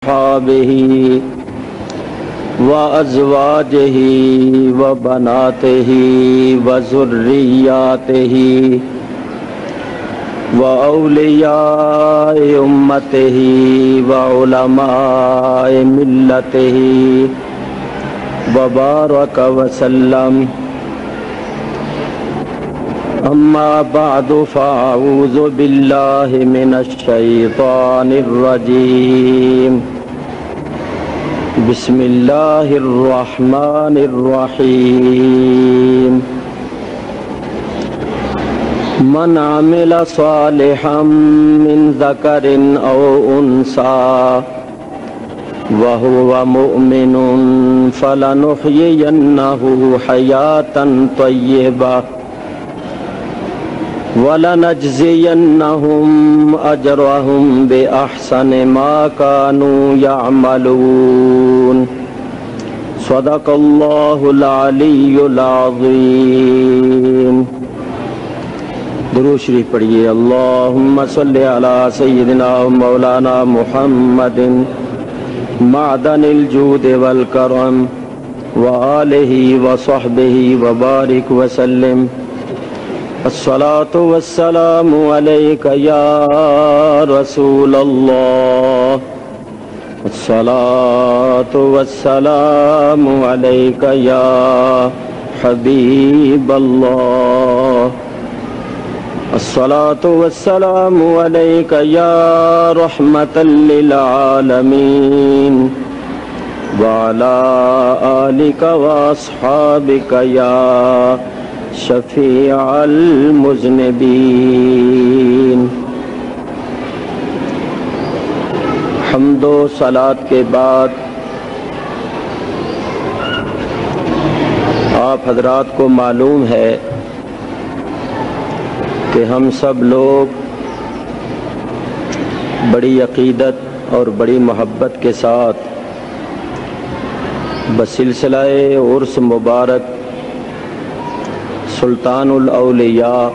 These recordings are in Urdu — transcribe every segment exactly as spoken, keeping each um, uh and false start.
وأصحابه وأزواجه وبناته وذرياته وأولياء أمته وعلماء ملته وبارك وسلم. أما بعد فأعوذ بالله من الشيطان الرجيم. بسم الله الرحمن الرحيم. من عمل صالحا من ذكر أو أنثى وهو مؤمن فلنحيينه حياة طيبة وَلَنَجْزِيَنَّهُمْ أَجْرَهُمْ بِأَحْسَنِ مَا كَانُوا يَعْمَلُونَ. صدق اللہ العلی العظیم. درود شریف پڑھیے. اللہم صلی علی سیدنا مولانا محمد معدن الجود والکرم وآلہ وصحبہ وبارک وسلم. الصلاة والسلام علیک یا رسول اللہ. الصلاة والسلام علیک یا حبیب اللہ. الصلاة والسلام علیک یا رحمة للعالمین وعلى آلک واصحابک یا شفیع المذنبین. حمد و صلات کے بعد آپ حضرات کو معلوم ہے کہ ہم سب لوگ بڑی عقیدت اور بڑی محبت کے ساتھ بسلسلہ عرس مبارک سلطان الاولیاء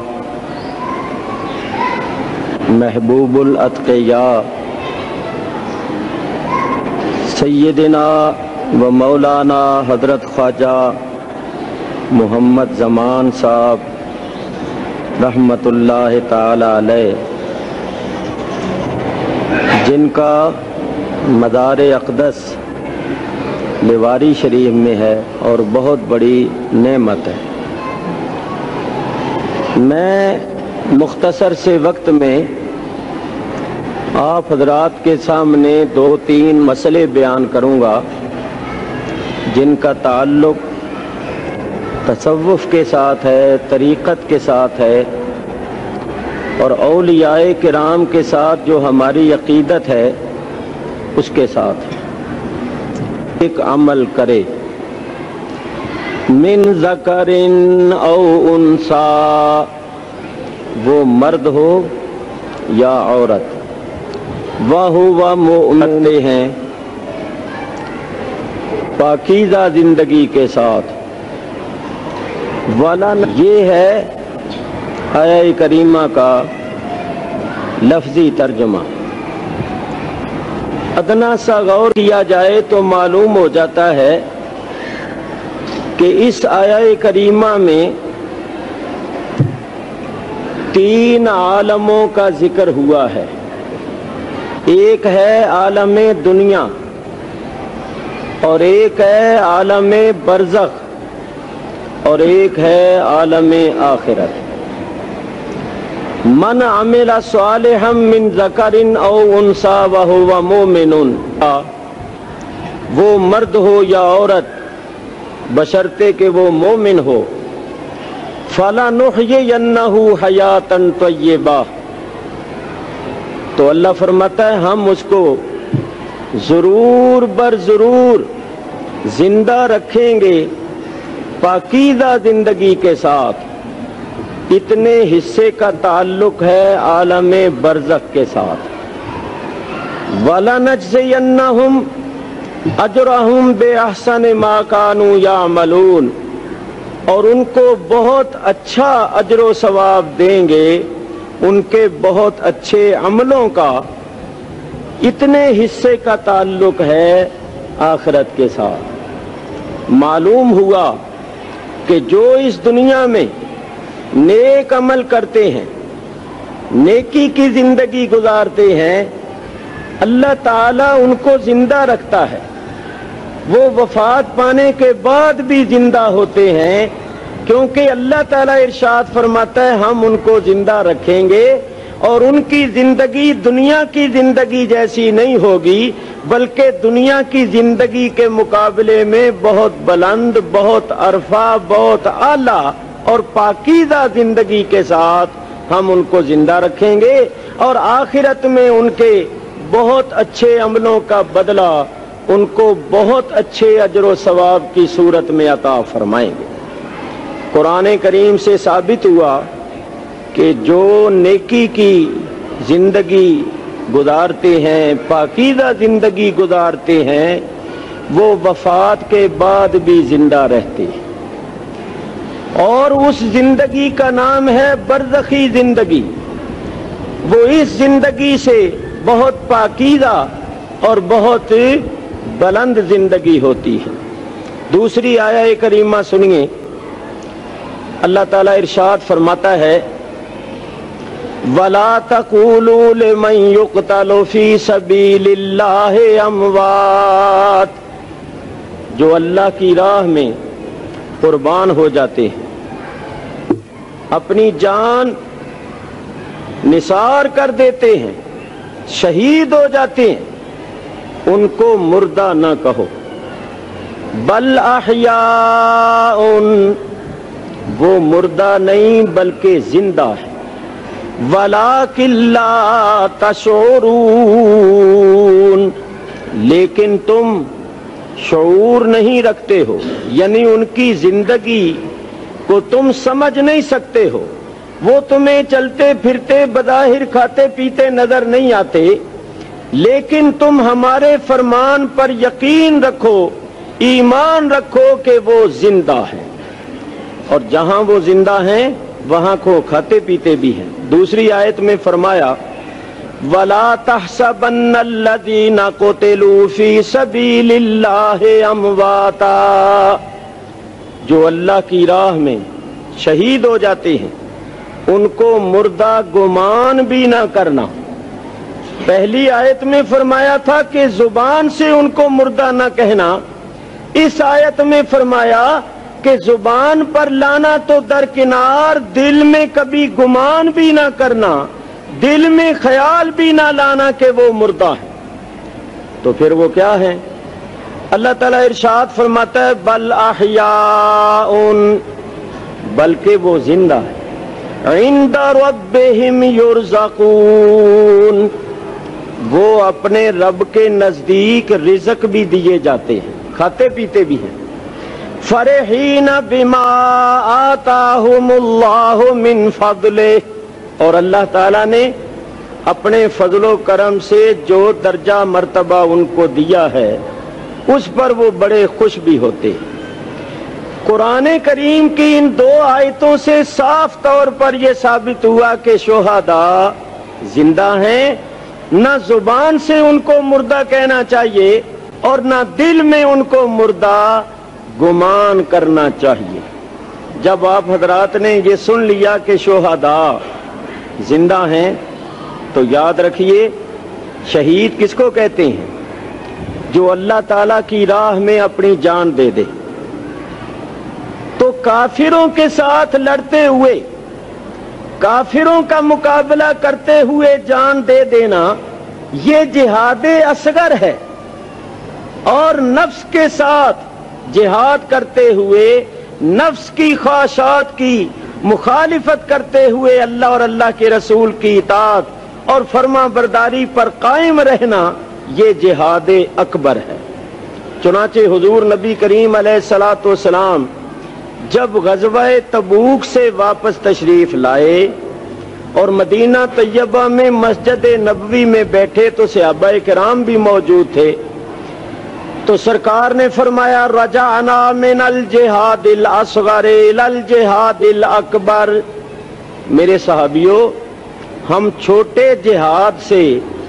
محبوب الاتقیاء سیدنا و مولانا حضرت خواجہ محمد زمان صاحب رحمت اللہ تعالی علیہ، جن کا مزار اقدس لیواری شریف میں ہے اور بہت بڑی نعمت ہے. میں مختصر سے وقت میں آپ حضرات کے سامنے دو تین مسئلے بیان کروں گا جن کا تعلق تصوف کے ساتھ ہے، طریقت کے ساتھ ہے، اور اولیاء کرام کے ساتھ جو ہماری عقیدت ہے اس کے ساتھ. ایک عمل کرے من ذکر او انثی، وہ مرد ہو یا عورت، وَهُوَ مُؤْمِنٌ ہیں پاکیزہ زندگی کے ساتھ. وَلَن، یہ ہے آیہ کریمہ کا لفظی ترجمہ. ادنا سا غور کیا جائے تو معلوم ہو جاتا ہے کہ اس آیہ کریمہ میں تین عالموں کا ذکر ہوا ہے. ایک ہے عالم دنیا اور ایک ہے عالم برزخ اور ایک ہے عالم آخرت. من عمل صالحا من ذکر او انثی وہو مؤمن، وہ مرد ہو یا عورت بشرطے کہ وہ مومن ہو. فَلَنُحْيِيَنَّهُ حَيَاةً طَيِّبَةً، تو اللہ فرماتا ہے ہم اس کو ضرور بر ضرور زندہ رکھیں گے پاکیزہ زندگی کے ساتھ. اتنے حصے کا تعلق ہے عالم برزخ کے ساتھ. وَلَنَجْزِيَنَّهُمْ اجرہم بے احسن ما کانوا یعملون، اور ان کو بہت اچھا اجر و ثواب دیں گے ان کے بہت اچھے عملوں کا اتنے حصے کا تعلق ہے آخرت کے ساتھ۔ معلوم ہوا کہ جو اس دنیا میں نیک عمل کرتے ہیں، نیکی کی زندگی گزارتے ہیں، اللہ تعالیٰ ان کو زندہ رکھتا ہے، وہ وفات پانے کے بعد بھی زندہ ہوتے ہیں، کیونکہ اللہ تعالیٰ ارشاد فرماتا ہے ہم ان کو زندہ رکھیں گے اور ان کی زندگی دنیا کی زندگی جیسی نہیں ہوگی، بلکہ دنیا کی زندگی کے مقابلے میں بہت بلند، بہت عرفہ، بہت اعلیٰ اور پاکیزہ زندگی کے ساتھ ہم ان کو زندہ رکھیں گے، اور آخرت میں ان کے بہت اچھے عملوں کا بدلہ ان کو بہت اچھے اجر و ثواب کی صورت میں عطا فرمائیں گے۔ قرآن کریم سے ثابت ہوا کہ جو نیکی کی زندگی گزارتے ہیں، پاکیزہ زندگی گزارتے ہیں، وہ وفات کے بعد بھی زندہ رہتے ہیں، اور اس زندگی کا نام ہے برزخی زندگی۔ وہ اس زندگی سے بہت پاکیزہ اور بہت بلند زندگی ہوتی ہے۔ دوسری آیہ کریمہ سنیے، اللہ تعالیٰ ارشاد فرماتا ہے وَلَا تَقُولُوا لِمَنْ يُقْتَلُ فِي سَبِيلِ اللَّهِ أَمْوَاتٌ، جو اللہ کی راہ میں قربان ہو جاتے ہیں، اپنی جان نثار کر دیتے ہیں، شہید ہو جاتے ہیں، ان کو مردہ نہ کہو، بل احیاء، وہ مردہ نہیں بلکہ زندہ ہے، وَلَٰكِن لَّا تَشْعُرُونَ، لیکن تم شعور نہیں رکھتے ہو، یعنی ان کی زندگی کو تم سمجھ نہیں سکتے ہو، وہ تمہیں چلتے پھرتے بظاہر کھاتے پیتے نظر نہیں آتے، لیکن تم ہمارے فرمان پر یقین رکھو، ایمان رکھو کہ وہ زندہ ہے، اور جہاں وہ زندہ ہیں وہاں کو کھاتے پیتے بھی ہیں۔ دوسری آیت میں فرمایا وَلَا تَحْسَبَنَّ الَّذِينَ قُتِلُوا فِي سَبِيلِ اللَّهِ أَمْوَاتًا، جو اللہ کی راہ میں شہید ہو جاتے ہیں ان کو مردہ گمان بھی نہ کرنا۔ پہلی آیت میں فرمایا تھا کہ زبان سے ان کو مردہ نہ کہنا، اس آیت میں فرمایا کہ زبان پر لانا تو درکنار، دل میں کبھی گمان بھی نہ کرنا، دل میں خیال بھی نہ لانا کہ وہ مردہ ہے۔ تو پھر وہ کیا ہے؟ اللہ تعالیٰ ارشاد فرماتا ہے بل احیاء، بلکہ وہ زندہ ہے، عند ربہم یرزقون، وہ اپنے رب کے نزدیک رزق بھی دیے جاتے ہیں، کھاتے پیتے بھی ہیں۔ فرحین بما آتاہم اللہ من فضلہ، اور اللہ تعالیٰ نے اپنے فضل و کرم سے جو درجہ مرتبہ ان کو دیا ہے اس پر وہ بڑے خوش بھی ہوتے ہیں۔ قرآن کریم کی ان دو آیتوں سے صاف طور پر یہ ثابت ہوا کہ شہداء زندہ ہیں، نہ زبان سے ان کو مردہ کہنا چاہیے اور نہ دل میں ان کو مردہ گمان کرنا چاہیے۔ جب آپ حضرات نے یہ سن لیا کہ شہداء زندہ ہیں تو یاد رکھیے شہید کس کو کہتے ہیں؟ جو اللہ تعالیٰ کی راہ میں اپنی جان دے دے۔ تو کافروں کے ساتھ لڑتے ہوئے، کافروں کا مقابلہ کرتے ہوئے جان دے دینا یہ جہاد اصغر ہے، اور نفس کے ساتھ جہاد کرتے ہوئے، نفس کی خواہشات کی مخالفت کرتے ہوئے اللہ اور اللہ کے رسول کی اطاعت اور فرما برداری پر قائم رہنا یہ جہاد اکبر ہے۔ چنانچہ حضور نبی کریم علیہ الصلوۃ والسلام جب غزوہ تبوک سے واپس تشریف لائے اور مدینہ طیبہ میں مسجد نبوی میں بیٹھے تو صحابہ کرام بھی موجود تھے، تو سرکار نے فرمایا رجعنا من الجہاد الاصغر الی الجہاد الاکبر، میرے صحابیوں ہم چھوٹے جہاد سے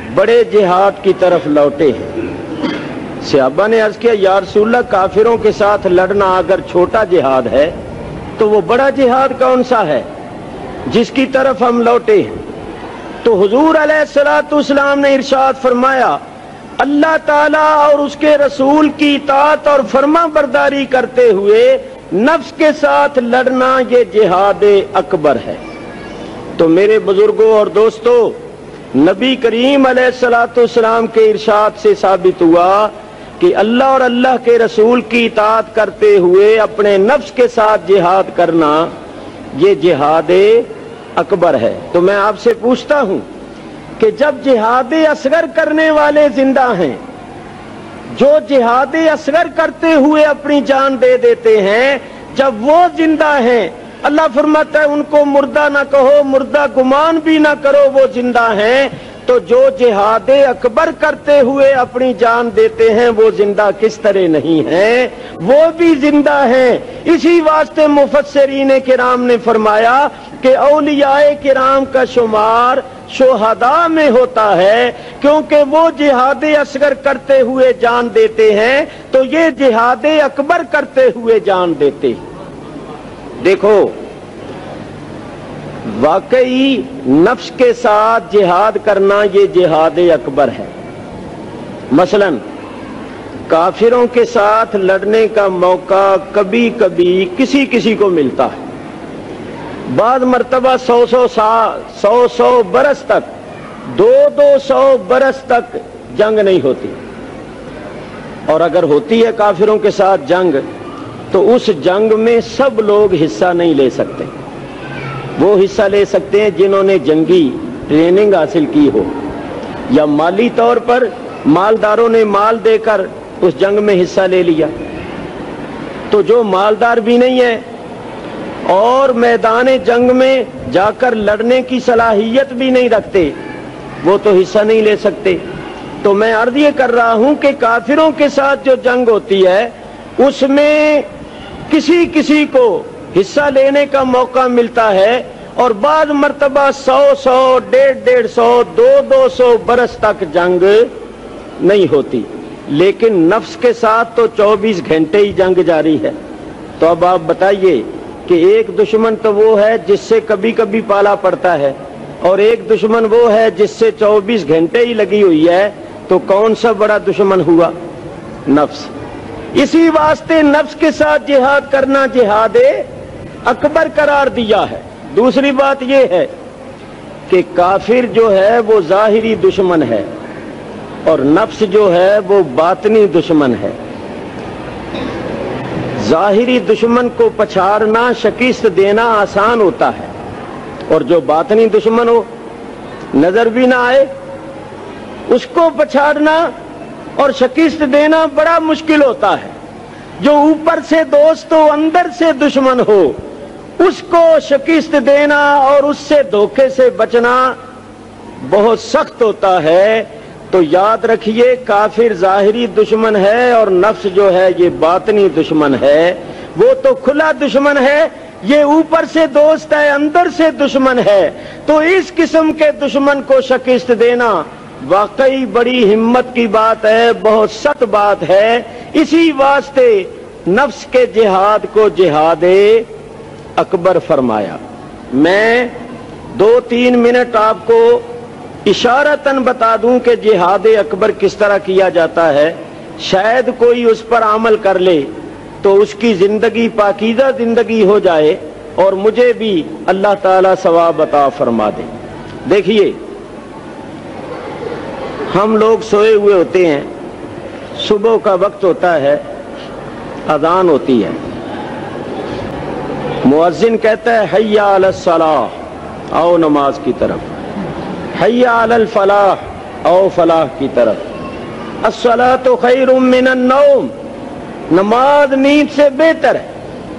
بڑے جہاد کی طرف لوٹے ہیں۔ صحابہ نے عرض کیا یا رسول اللہ کافروں کے ساتھ لڑنا اگر چھوٹا جہاد ہے تو وہ بڑا جہاد کون سا ہے جس کی طرف ہم لوٹے ہیں؟ تو حضور علیہ الصلوۃ والسلام نے ارشاد فرمایا اللہ تعالیٰ اور اس کے رسول کی اطاعت اور فرما برداری کرتے ہوئے نفس کے ساتھ لڑنا یہ جہاد اکبر ہے۔ تو میرے بزرگوں اور دوستو، نبی کریم علیہ الصلوۃ والسلام کے ارشاد سے ثابت ہوا کہ اللہ اور اللہ کے رسول کی اطاعت کرتے ہوئے اپنے نفس کے ساتھ جہاد کرنا یہ جہاد اکبر ہے۔ تو میں آپ سے پوچھتا ہوں کہ جب جہاد اصغر کرنے والے زندہ ہیں، جو جہاد اصغر کرتے ہوئے اپنی جان دے دیتے ہیں، جب وہ زندہ ہیں، اللہ فرماتا ہے ان کو مردہ نہ کہو، مردہ گمان بھی نہ کرو، وہ زندہ ہیں، تو جو جہاد اکبر کرتے ہوئے اپنی جان دیتے ہیں وہ زندہ کس طرح نہیں ہیں؟ وہ بھی زندہ ہیں۔ اسی واسطے مفسرین کرام نے فرمایا کہ اولیاء کرام کا شمار شہداء میں ہوتا ہے، کیونکہ وہ جہاد اصغر کرتے ہوئے جان دیتے ہیں تو یہ جہاد اکبر کرتے ہوئے جان دیتے ہیں۔ دیکھو واقعی نفس کے ساتھ جہاد کرنا یہ جہاد اکبر ہے۔ مثلا کافروں کے ساتھ لڑنے کا موقع کبھی کبھی کسی کسی کو ملتا ہے، بعض مرتبہ سو سو سال سو سو برس تک دو دو سو برس تک جنگ نہیں ہوتی، اور اگر ہوتی ہے کافروں کے ساتھ جنگ تو اس جنگ میں سب لوگ حصہ نہیں لے سکتے۔ وہ حصہ لے سکتے ہیں جنہوں نے جنگی ٹریننگ حاصل کی ہو، یا مالی طور پر مالداروں نے مال دے کر اس جنگ میں حصہ لے لیا۔ تو جو مالدار بھی نہیں ہے اور میدان جنگ میں جا کر لڑنے کی صلاحیت بھی نہیں رکھتے، وہ تو حصہ نہیں لے سکتے۔ تو میں عرض یہ کر رہا ہوں کہ کافروں کے ساتھ جو جنگ ہوتی ہے اس میں کسی کسی کو حصہ لینے کا موقع ملتا ہے، اور بعض مرتبہ سو سو ڈیڑھ ڈیڑھ سو دو دو سو برس تک جنگ نہیں ہوتی، لیکن نفس کے ساتھ تو چوبیس گھنٹے ہی جنگ جاری ہے۔ تو اب آپ بتائیے کہ ایک دشمن تو وہ ہے جس سے کبھی کبھی پالا پڑتا ہے، اور ایک دشمن وہ ہے جس سے چوبیس گھنٹے ہی لگی ہوئی ہے، تو کون سا بڑا دشمن ہوا؟ نفس۔ اسی واسطے نفس کے ساتھ جہاد کرنا جہاد اکبر قرار دیا ہے۔ دوسری بات یہ ہے کہ کافر جو ہے وہ ظاہری دشمن ہے اور نفس جو ہے وہ باطنی دشمن ہے۔ ظاہری دشمن کو پچھاڑنا شکست دینا آسان ہوتا ہے، اور جو باطنی دشمن ہو نظر بھی نہ آئے اس کو پچھاڑنا اور شکست دینا بڑا مشکل ہوتا ہے۔ جو اوپر سے دوست ہو اندر سے دشمن ہو اس کو شکست دینا اور اس سے دھوکے سے بچنا بہت سخت ہوتا ہے۔ تو یاد رکھیے کافر ظاہری دشمن ہے اور نفس جو ہے یہ باطنی دشمن ہے۔ وہ تو کھلا دشمن ہے، یہ اوپر سے دوست ہے اندر سے دشمن ہے۔ تو اس قسم کے دشمن کو شکست دینا واقعی بڑی ہمت کی بات ہے، بہت سخت بات ہے۔ اسی واسطے نفس کے جہاد کو جہاد اکبر فرمایا۔ میں دو تین منٹ آپ کو اشارتاً بتا دوں کہ جہاد اکبر کس طرح کیا جاتا ہے، شاید کوئی اس پر عمل کر لے تو اس کی زندگی پاکیزہ زندگی ہو جائے اور مجھے بھی اللہ تعالیٰ ثواب عطا فرما دے۔ دیکھیے ہم لوگ سوئے ہوئے ہوتے ہیں، صبح کا وقت ہوتا ہے، اذان ہوتی ہے، مؤذن کہتا ہے حی علی الصلاۃ، آؤ نماز کی طرف، حی علی الفلاح، آؤ فلاح کی طرف، الصلاۃ خیر من النوم، نماز نیند سے بہتر ہے۔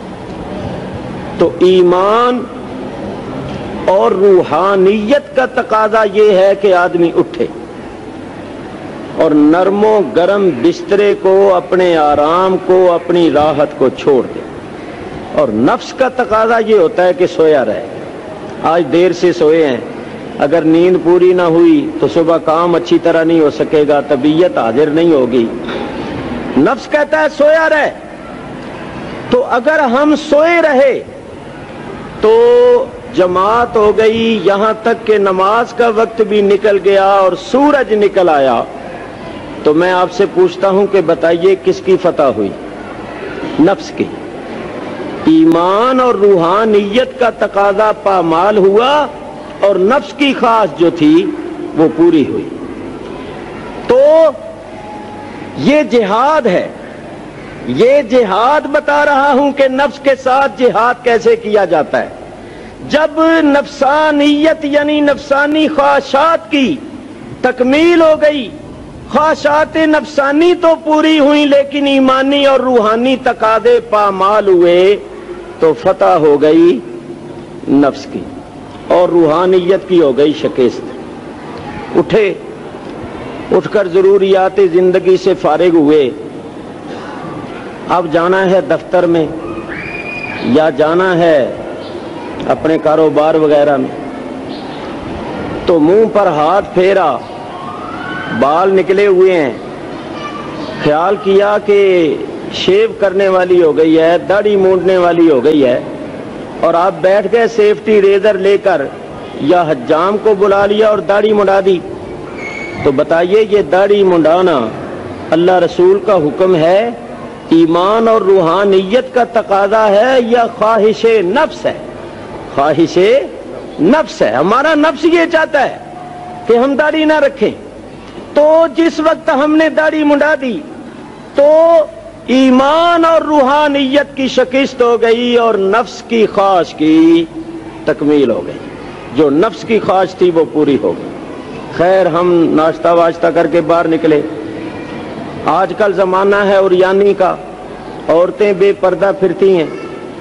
تو ایمان اور روحانیت کا تقاضا یہ ہے کہ آدمی اٹھے اور نرم و گرم بسترے کو، اپنے آرام کو، اپنی راحت کو چھوڑ دے، اور نفس کا تقاضا یہ ہوتا ہے کہ سویا رہے۔ آج دیر سے سوئے ہیں، اگر نیند پوری نہ ہوئی تو صبح کام اچھی طرح نہیں ہو سکے گا، طبیعت حاضر نہیں ہوگی۔ نفس کہتا ہے سویا رہ، تو اگر ہم سوئے رہے تو جماعت ہو گئی، یہاں تک کہ نماز کا وقت بھی نکل گیا اور سورج نکل آیا، تو میں آپ سے پوچھتا ہوں کہ بتائیے کس کی فتح ہوئی؟ نفس کی۔ ایمان اور روحانیت کا تقاضا پامال ہوا اور نفس کی خواہش جو تھی وہ پوری ہوئی۔ تو یہ جہاد ہے، یہ جہاد بتا رہا ہوں کہ نفس کے ساتھ جہاد کیسے کیا جاتا ہے۔ جب نفسانیت یعنی نفسانی خواہشات کی تکمیل ہو گئی، خواہشات نفسانی تو پوری ہوئی لیکن ایمانی اور روحانی تقاضے پامال ہوئے، تو فتح ہو گئی نفس کی اور روحانیت کی ہو گئی شکست۔ اٹھے، اٹھ کر ضروریات زندگی سے فارغ ہوئے، اب جانا ہے دفتر میں یا جانا ہے اپنے کاروبار وغیرہ میں، تو منہ پر ہاتھ پھیرا، بال نکلے ہوئے ہیں، خیال کیا کہ شیو کرنے والی ہو گئی ہے، داڑھی مونڈنے والی ہو گئی ہے، اور آپ بیٹھ گئے سیفٹی ریزر لے کر یا حجام کو بلا لیا اور داڑھی منڈا دی، تو بتائیے یہ داڑھی منڈانا اللہ رسول کا حکم ہے، ایمان اور روحانیت کا تقاضا ہے یا خواہش نفس ہے؟ خواہش نفس ہے۔ ہمارا نفس یہ چاہتا ہے کہ ہم داڑھی نہ رکھیں، تو جس وقت ہم نے داڑھی منڈا دی تو ایمان اور روحانیت کی شکست ہو گئی اور نفس کی خواہش کی تکمیل ہو گئی۔ جو نفس کی خواہش تھی وہ پوری ہو گئی۔ خیر، ہم ناشتہ واشتہ کر کے باہر نکلے۔ آج کل زمانہ ہے اوریانی کا، عورتیں بے پردہ پھرتی ہیں،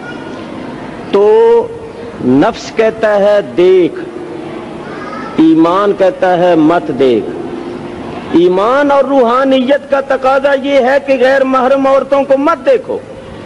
تو نفس کہتا ہے دیکھ، ایمان کہتا ہے مت دیکھ۔ ایمان اور روحانیت کا تقاضا یہ ہے کہ غیر محرم عورتوں کو مت دیکھو،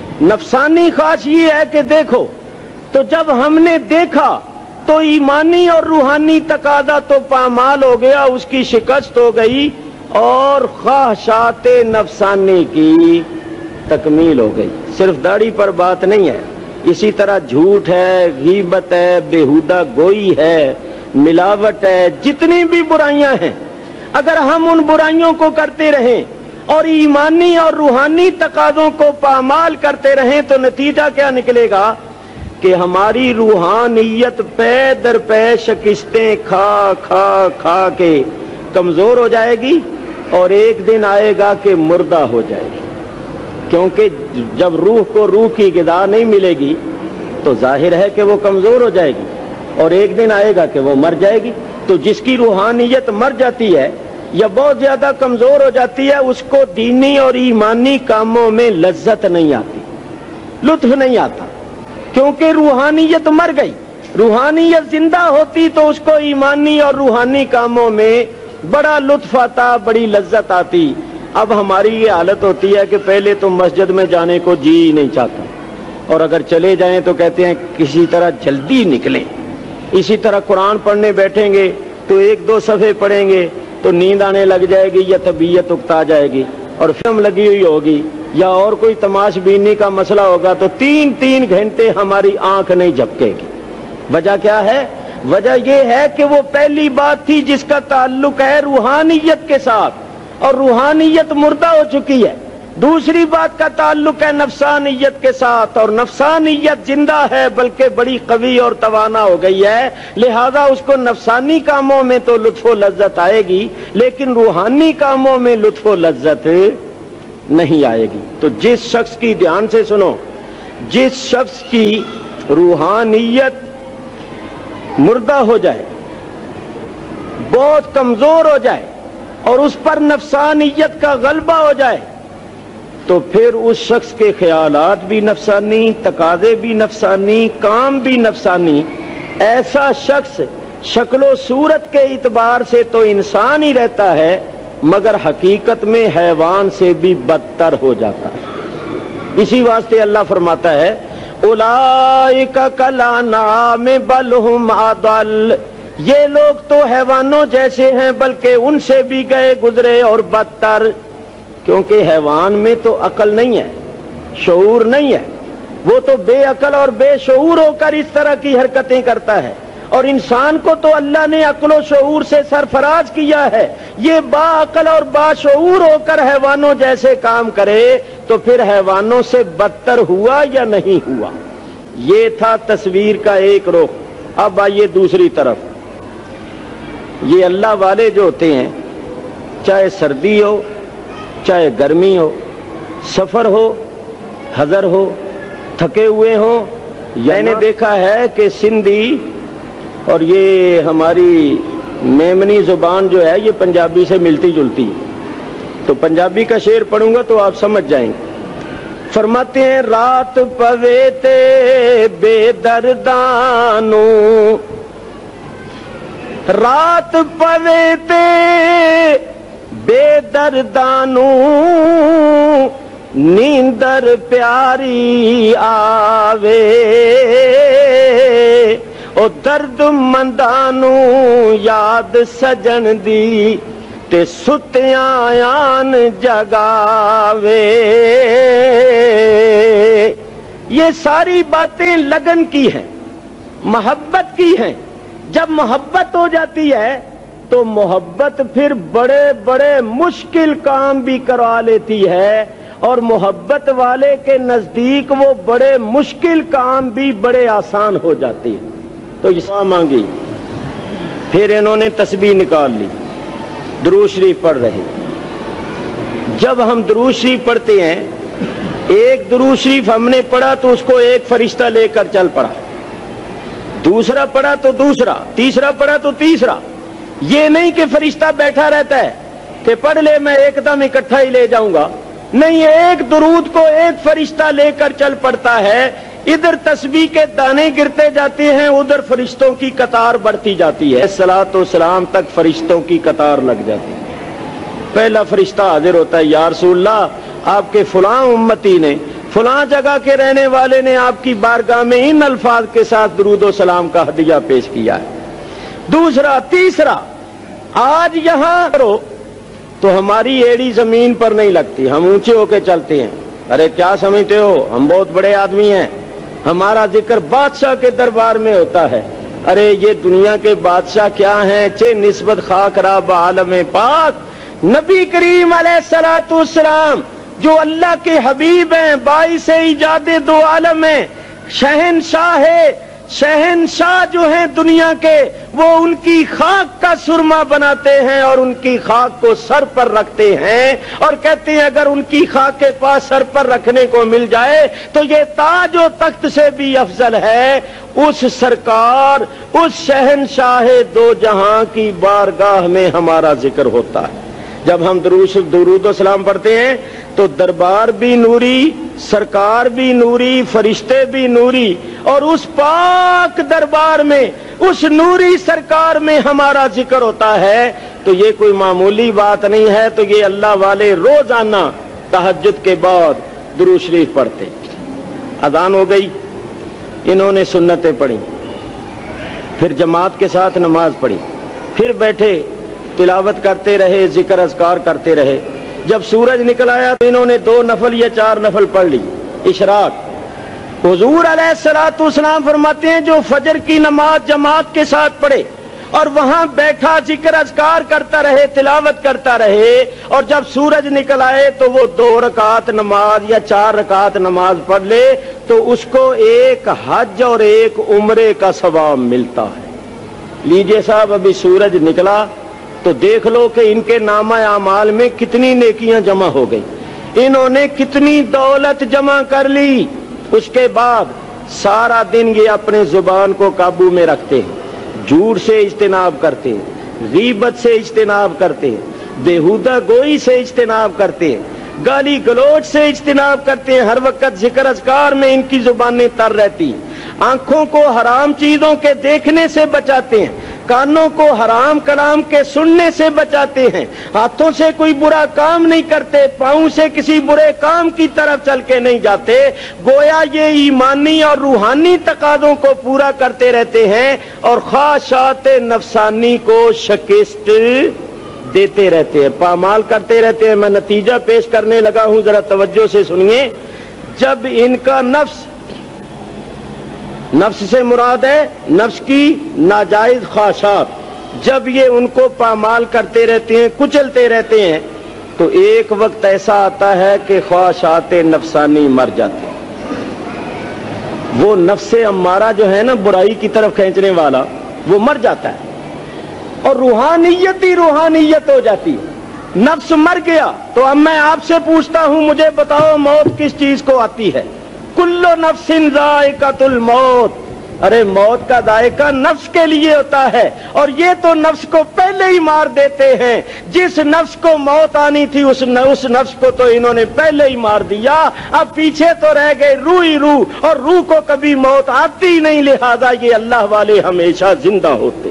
نفسانی خواہش یہ ہے کہ دیکھو۔ تو جب ہم نے دیکھا تو ایمانی اور روحانی تقاضا تو پامال ہو گیا، اس کی شکست ہو گئی اور خواہشات نفسانی کی تکمیل ہو گئی۔ صرف داڑھی پر بات نہیں ہے، اسی طرح جھوٹ ہے، غیبت ہے، بےہودہ گوئی ہے، ملاوٹ ہے، جتنی بھی برائیاں ہیں، اگر ہم ان برائیوں کو کرتے رہیں اور ایمانی اور روحانی تقاضوں کو پامال کرتے رہیں تو نتیجہ کیا نکلے گا کہ ہماری روحانیت پے در پے شکستیں کھا کھا کھا کے کمزور ہو جائے گی اور ایک دن آئے گا کہ مردہ ہو جائے گی، کیونکہ جب روح کو روح کی غذا نہیں ملے گی تو ظاہر ہے کہ وہ کمزور ہو جائے گی اور ایک دن آئے گا کہ وہ مر جائے گی۔ تو جس کی روحانیت مر جاتی ہے یا بہت زیادہ کمزور ہو جاتی ہے، اس کو دینی اور ایمانی کاموں میں لذت نہیں آتی، لطف نہیں آتا، کیونکہ روحانیت مر گئی۔ روحانیت زندہ ہوتی تو اس کو ایمانی اور روحانی کاموں میں بڑا لطف آتا، بڑی لذت آتی۔ اب ہماری یہ حالت ہوتی ہے کہ پہلے تو مسجد میں جانے کو جی نہیں چاہتا، اور اگر چلے جائیں تو کہتے ہیں کسی طرح جلدی نکلیں۔ اسی طرح قرآن پڑھنے بیٹھیں گے تو ایک دو صفحے پڑھیں گے تو نیند آنے لگ جائے گی یا طبیعت اکتا جائے گی، اور فلم لگی ہوئی ہوگی یا اور کوئی تماش بینی کا مسئلہ ہوگا تو تین تین گھنٹے ہماری آنکھ نہیں جھپکے گی۔ وجہ کیا ہے؟ وجہ یہ ہے کہ وہ پہلی بات تھی جس کا تعلق ہے روحانیت کے ساتھ، اور روحانیت مردہ ہو چکی ہے۔ دوسری بات کا تعلق ہے نفسانیت کے ساتھ، اور نفسانیت زندہ ہے بلکہ بڑی قوی اور توانا ہو گئی ہے، لہذا اس کو نفسانی کاموں میں تو لطف و لذت آئے گی لیکن روحانی کاموں میں لطف و لذت نہیں آئے گی۔ تو جس شخص کی، دھیان سے سنو، جس شخص کی روحانیت مردہ ہو جائے، بہت کمزور ہو جائے اور اس پر نفسانیت کا غلبہ ہو جائے تو پھر اس شخص کے خیالات بھی نفسانی، تقاضے بھی نفسانی، کام بھی نفسانی۔ ایسا شخص شکل و صورت کے اعتبار سے تو انسان ہی رہتا ہے مگر حقیقت میں حیوان سے بھی بدتر ہو جاتا ہے۔ اسی واسطے اللہ فرماتا ہے اولئک کالانعام بل ھم اضل، یہ لوگ تو حیوانوں جیسے ہیں بلکہ ان سے بھی گئے گزرے اور بدتر، کیونکہ حیوان میں تو عقل نہیں ہے، شعور نہیں ہے، وہ تو بے عقل اور بے شعور ہو کر اس طرح کی حرکتیں کرتا ہے، اور انسان کو تو اللہ نے عقل و شعور سے سرفراز کیا ہے، یہ با عقل اور با شعور ہو کر حیوانوں جیسے کام کرے تو پھر حیوانوں سے بدتر ہوا یا نہیں ہوا؟ یہ تھا تصویر کا ایک رخ۔ اب آئیے دوسری طرف، یہ اللہ والے جو ہوتے ہیں، چاہے سردی ہو چاہے گرمی ہو، سفر ہو حضر ہو، تھکے ہوئے ہوں، میں نے دیکھا ہے کہ سندھی اور یہ ہماری میمنی زبان جو ہے یہ پنجابی سے ملتی جلتی، تو پنجابی کا شعر پڑھوں گا تو آپ سمجھ جائیں گے۔ فرماتے ہیں رات پوے تے بے دردانو، رات پوے تے بے دردانو، نیندر پیاری آوے، او درد مندانو یاد سجن دی تے ستیاں آن جگاوے۔ یہ ساری باتیں لگن کی ہیں، محبت کی ہیں۔ جب محبت ہو جاتی ہے تو محبت پھر بڑے بڑے مشکل کام بھی کروا لیتی ہے، اور محبت والے کے نزدیک وہ بڑے مشکل کام بھی بڑے آسان ہو جاتے ہیں۔ تو یہ مانگی، پھر انہوں نے تسبیح نکال لی، درود شریف پڑھ رہے۔ جب ہم درود شریف پڑھتے ہیں، ایک درود شریف ہم نے پڑھا تو اس کو ایک فرشتہ لے کر چل پڑا، دوسرا پڑھا تو دوسرا، تیسرا پڑھا تو تیسرا۔ یہ نہیں کہ فرشتہ بیٹھا رہتا ہے کہ پڑھ لے میں ایک دم اکٹھا ہی لے جاؤں گا، نہیں، ایک درود کو ایک فرشتہ لے کر چل پڑتا ہے۔ ادھر تسبیح کے دانے گرتے جاتے ہیں، ادھر فرشتوں کی قطار بڑھتی جاتی ہے، صلاۃ و سلام تک فرشتوں کی قطار لگ جاتی ہے۔ پہلا فرشتہ حاضر ہوتا ہے، یا رسول اللہ آپ کے فلاں امتی نے، فلاں جگہ کے رہنے والے نے آپ کی بارگاہ میں ان الفاظ کے ساتھ درود و سلام کا ہدیہ پیش کیا ہے۔ دوسرا، تیسرا، آج یہاں کرو تو ہماری ایڑی زمین پر نہیں لگتی، ہم اونچے ہو کے چلتے ہیں۔ ارے کیا سمجھتے ہو ہم بہت بڑے آدمی ہیں، ہمارا ذکر بادشاہ کے دربار میں ہوتا ہے۔ ارے یہ دنیا کے بادشاہ کیا ہیں، چھ نسبت خاک راب عالم پاک نبی کریم علیہ الصلوۃ والسلام جو اللہ کے حبیب ہیں، باعث ایجاد دو عالم ہیں، شہنشاہ ہے، شہنشاہ جو ہیں دنیا کے، وہ ان کی خاک کا سرما بناتے ہیں اور ان کی خاک کو سر پر رکھتے ہیں، اور کہتے ہیں اگر ان کی خاک کے پاس سر پر رکھنے کو مل جائے تو یہ تاج و تخت سے بھی افضل ہے۔ اس سرکار، اس شہنشاہ دو جہاں کی بارگاہ میں ہمارا ذکر ہوتا ہے۔ جب ہم درود و سلام پڑھتے ہیں تو دربار بھی نوری، سرکار بھی نوری، فرشتے بھی نوری، اور اس پاک دربار میں، اس نوری سرکار میں ہمارا ذکر ہوتا ہے۔ تو یہ کوئی معمولی بات نہیں ہے، تو یہ اللہ والے روزانہ تہجد کے بعد درود شریف پڑھتے۔ اذان ہو گئی، انہوں نے سنتیں پڑھی، پھر جماعت کے ساتھ نماز پڑھی، پھر بیٹھے تلاوت کرتے رہے، ذکر اذکار کرتے رہے۔ جب سورج نکل آیا تو انہوں نے دو نفل یا چار نفل پڑھ لی، اشراق۔ حضور علیہ الصلوۃ والسلام فرماتے ہیں جو فجر کی نماز جماعت کے ساتھ پڑھے اور وہاں بیٹھا ذکر اذکار کرتا رہے، تلاوت کرتا رہے، اور جب سورج نکل آئے تو وہ دو رکعت نماز یا چار رکعت نماز پڑھ لے تو اس کو ایک حج اور ایک عمرے کا ثواب ملتا ہے۔ لیجئے صاحب، ابھی سورج نکلا تو دیکھ لو کہ ان کے نامہ اعمال میں کتنی نیکیاں جمع ہو گئی، انہوں نے کتنی دولت جمع کر لی۔ اس کے بعد سارا دن یہ اپنے زبان کو قابو میں رکھتے ہیں، جھوٹ سے اجتناب کرتے ہیں، غیبت سے اجتناب کرتے ہیں، بیہودہ گوئی سے اجتناب کرتے ہیں، گالی گلوچ سے اجتناب کرتے ہیں، ہر وقت ذکر اذکار میں ان کی زبانیں تر رہتی ہیں، آنکھوں کو حرام چیزوں کے دیکھنے سے بچاتے ہیں، کانوں کو حرام کلام کے سننے سے بچاتے ہیں، ہاتھوں سے کوئی برا کام نہیں کرتے، پاؤں سے کسی برے کام کی طرف چل کے نہیں جاتے، گویا یہ ایمانی اور روحانی تقاضوں کو پورا کرتے رہتے ہیں اور خواہشات نفسانی کو شکست دیتے رہتے ہیں، پامال کرتے رہتے ہیں۔ میں نتیجہ پیش کرنے لگا ہوں، ذرا توجہ سے سنیے۔ جب ان کا نفس، نفس سے مراد ہے نفس کی ناجائز خواہشات، جب یہ ان کو پامال کرتے رہتے ہیں، کچلتے رہتے ہیں، تو ایک وقت ایسا آتا ہے کہ خواہشات نفسانی مر جاتے ہیں۔ وہ نفس امارہ جو ہے نا برائی کی طرف کھینچنے والا، وہ مر جاتا ہے اور روحانیت ہی روحانیت ہو جاتی ہے۔ نفس مر گیا تو اب میں آپ سے پوچھتا ہوں، مجھے بتاؤ موت کس چیز کو آتی ہے؟ کل نفس ذائقۃ الموت، ارے موت کا ذائقہ نفس کے لیے ہوتا ہے، اور یہ تو نفس کو پہلے ہی مار دیتے ہیں۔ جس نفس کو موت آنی تھی اس اس نفس کو تو انہوں نے پہلے ہی مار دیا، اب پیچھے تو رہ گئے روح ہی روح، اور روح کو کبھی موت آتی ہی نہیں، لہذا یہ اللہ والے ہمیشہ زندہ ہوتے۔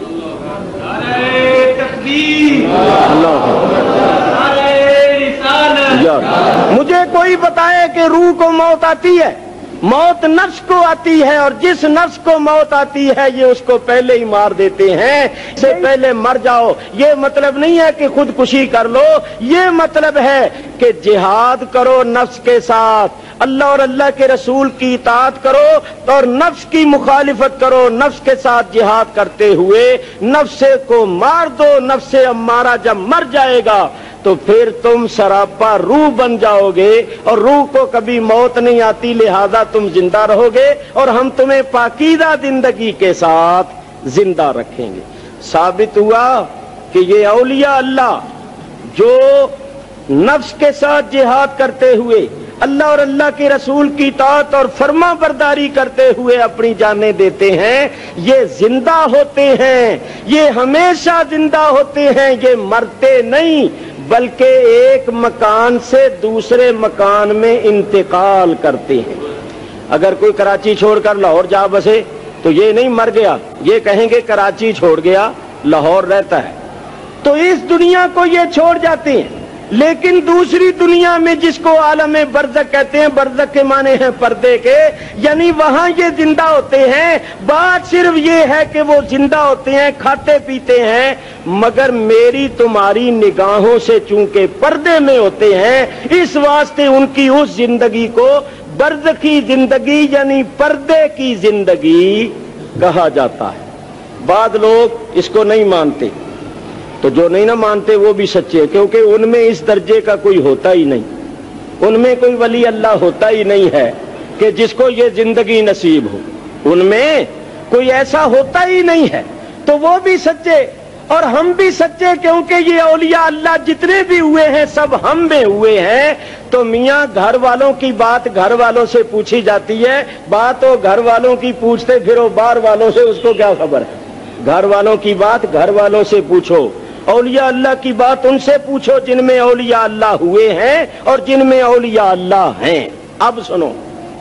مجھے کوئی بتائے کہ روح کو موت آتی ہے؟ موت نفس کو آتی ہے، اور جس نفس کو موت آتی ہے یہ اس کو پہلے ہی مار دیتے ہیں۔ اس سے پہلے مر جاؤ، یہ مطلب نہیں ہے کہ خودکشی کر لو، یہ مطلب ہے کہ جہاد کرو نفس کے ساتھ، اللہ اور اللہ کے رسول کی اطاعت کرو اور نفس کی مخالفت کرو، نفس کے ساتھ جہاد کرتے ہوئے نفس کو مار دو۔ نفس امارہ جب مر جائے گا تو پھر تم سراپا روح بن جاؤ گے، اور روح کو کبھی موت نہیں آتی، لہذا تم زندہ رہو گے، اور ہم تمہیں پاکیزہ زندگی کے ساتھ زندہ رکھیں گے۔ ثابت ہوا کہ یہ اولیاء اللہ جو نفس کے ساتھ جہاد کرتے ہوئے اللہ اور اللہ کے رسول کی اطاعت اور فرما برداری کرتے ہوئے اپنی جانیں دیتے ہیں، یہ زندہ ہوتے ہیں، یہ ہمیشہ زندہ ہوتے ہیں، یہ مرتے نہیں، بلکہ ایک مکان سے دوسرے مکان میں انتقال کرتے ہیں۔ اگر کوئی کراچی چھوڑ کر لاہور جا بسے تو یہ نہیں مر گیا، یہ کہیں گے کراچی چھوڑ گیا، لاہور رہتا ہے، تو اس دنیا کو یہ چھوڑ جاتے ہیں۔ لیکن دوسری دنیا میں جس کو عالم برزخ کہتے ہیں، برزخ کے معنی ہیں پردے کے، یعنی وہاں یہ زندہ ہوتے ہیں۔ بات صرف یہ ہے کہ وہ زندہ ہوتے ہیں، کھاتے پیتے ہیں، مگر میری تمہاری نگاہوں سے چونکہ پردے میں ہوتے ہیں، اس واسطے ان کی اس زندگی کو برزخی زندگی یعنی پردے کی زندگی کہا جاتا ہے۔ بعض لوگ اس کو نہیں مانتے، تو جو نہیں نہ مانتے وہ بھی سچے، کیونکہ ان میں اس درجے کا کوئی ہوتا ہی نہیں، ان میں کوئی ولی اللہ ہوتا ہی نہیں ہے کہ جس کو یہ زندگی نصیب ہو، ان میں کوئی ایسا ہوتا ہی نہیں ہے، تو وہ بھی سچے اور ہم بھی سچے، کیونکہ یہ اولیاء اللہ جتنے بھی ہوئے ہیں سب ہم میں ہوئے ہیں۔ تو میاں گھر والوں کی بات گھر والوں سے پوچھی جاتی ہے، بات وہ گھر والوں کی پوچھتے پھرو باہر والوں سے، اس کو کیا خبر ہے؟ گھر والوں کی بات گھر والوں سے پوچھو، اولیاء اللہ کی بات ان سے پوچھو جن میں اولیاء اللہ ہوئے ہیں اور جن میں اولیاء اللہ ہیں۔ اب سنو،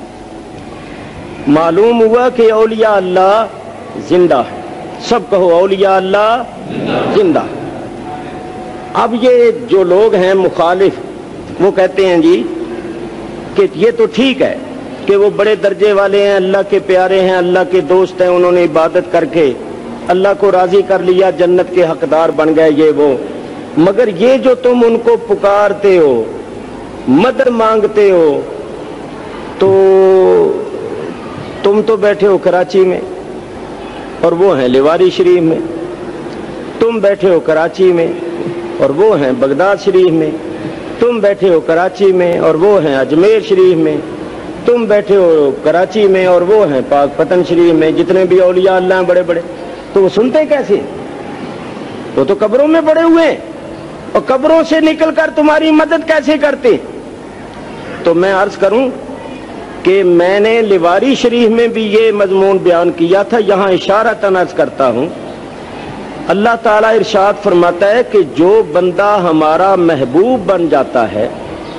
معلوم ہوا کہ اولیاء اللہ زندہ ہے، سب کہو اولیاء اللہ زندہ ہے۔ اب یہ جو لوگ ہیں مخالف، وہ کہتے ہیں جی کہ یہ تو ٹھیک ہے کہ وہ بڑے درجے والے ہیں، اللہ کے پیارے ہیں، اللہ کے دوست ہیں، انہوں نے عبادت کر کے اللہ کو راضی کر لیا، جنت کے حقدار بن گئے یہ وہ، مگر یہ جو تم ان کو پکارتے ہو، مدد مانگتے ہو، تو تم تو بیٹھے ہو کراچی میں اور وہ ہیں لیواری شریف میں، تم بیٹھے ہو کراچی میں اور وہ ہیں بغداد شریف میں، تم بیٹھے ہو کراچی میں اور وہ ہیں اجمیر شریف میں، تم بیٹھے ہو کراچی میں اور وہ ہیں پاک پتن شریف میں، جتنے بھی اولیاء اللہ ہیں بڑے بڑے، تو وہ سنتے کیسے؟ وہ تو قبروں میں پڑے ہوئے ہیں، اور قبروں سے نکل کر تمہاری مدد کیسے کرتے؟ تو میں عرض کروں کہ میں نے لیواری شریف میں بھی یہ مضمون بیان کیا تھا، یہاں اشارتاً عرض کرتا ہوں، اللہ تعالیٰ ارشاد فرماتا ہے کہ جو بندہ ہمارا محبوب بن جاتا ہے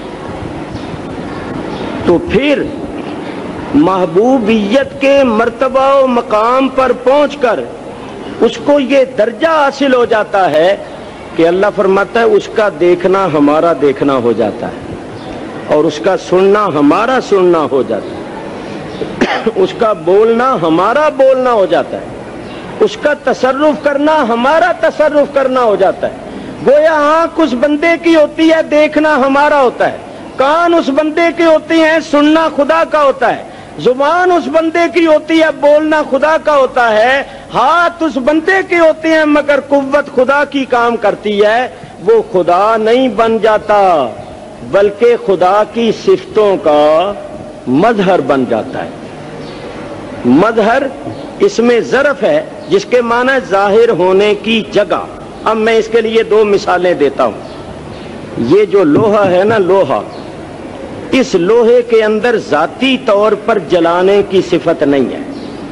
تو پھر محبوبیت کے مرتبہ و مقام پر پہنچ کر اس کو یہ درجہ حاصل ہو جاتا ہے کہ اللہ فرماتا ہے اس کا دیکھنا ہمارا دیکھنا ہو جاتا ہے، اور اس کا سننا ہمارا سننا ہو جاتا ہے، اس کا بولنا ہمارا بولنا ہو جاتا ہے، اس کا تصرف کرنا ہمارا تصرف کرنا ہو جاتا ہے۔ گویا آنکھ اس بندے کی ہوتی ہے، دیکھنا ہمارا ہوتا ہے، کان اس بندے کی ہوتی ہیں، سننا خدا کا ہوتا ہے، زبان اس بندے کی ہوتی ہے، بولنا خدا کا ہوتا ہے، ہاتھ اس بندے کی ہوتے ہیں، مگر قوت خدا کی کام کرتی ہے۔ وہ خدا نہیں بن جاتا بلکہ خدا کی صفتوں کا مظہر بن جاتا ہے۔ مظہر اس میں ظرف ہے جس کے معنی ظاہر ہونے کی جگہ۔ اب میں اس کے لیے دو مثالیں دیتا ہوں۔ یہ جو لوہا ہے نا، لوہا، اس لوہے کے اندر ذاتی طور پر جلانے کی صفت نہیں ہے،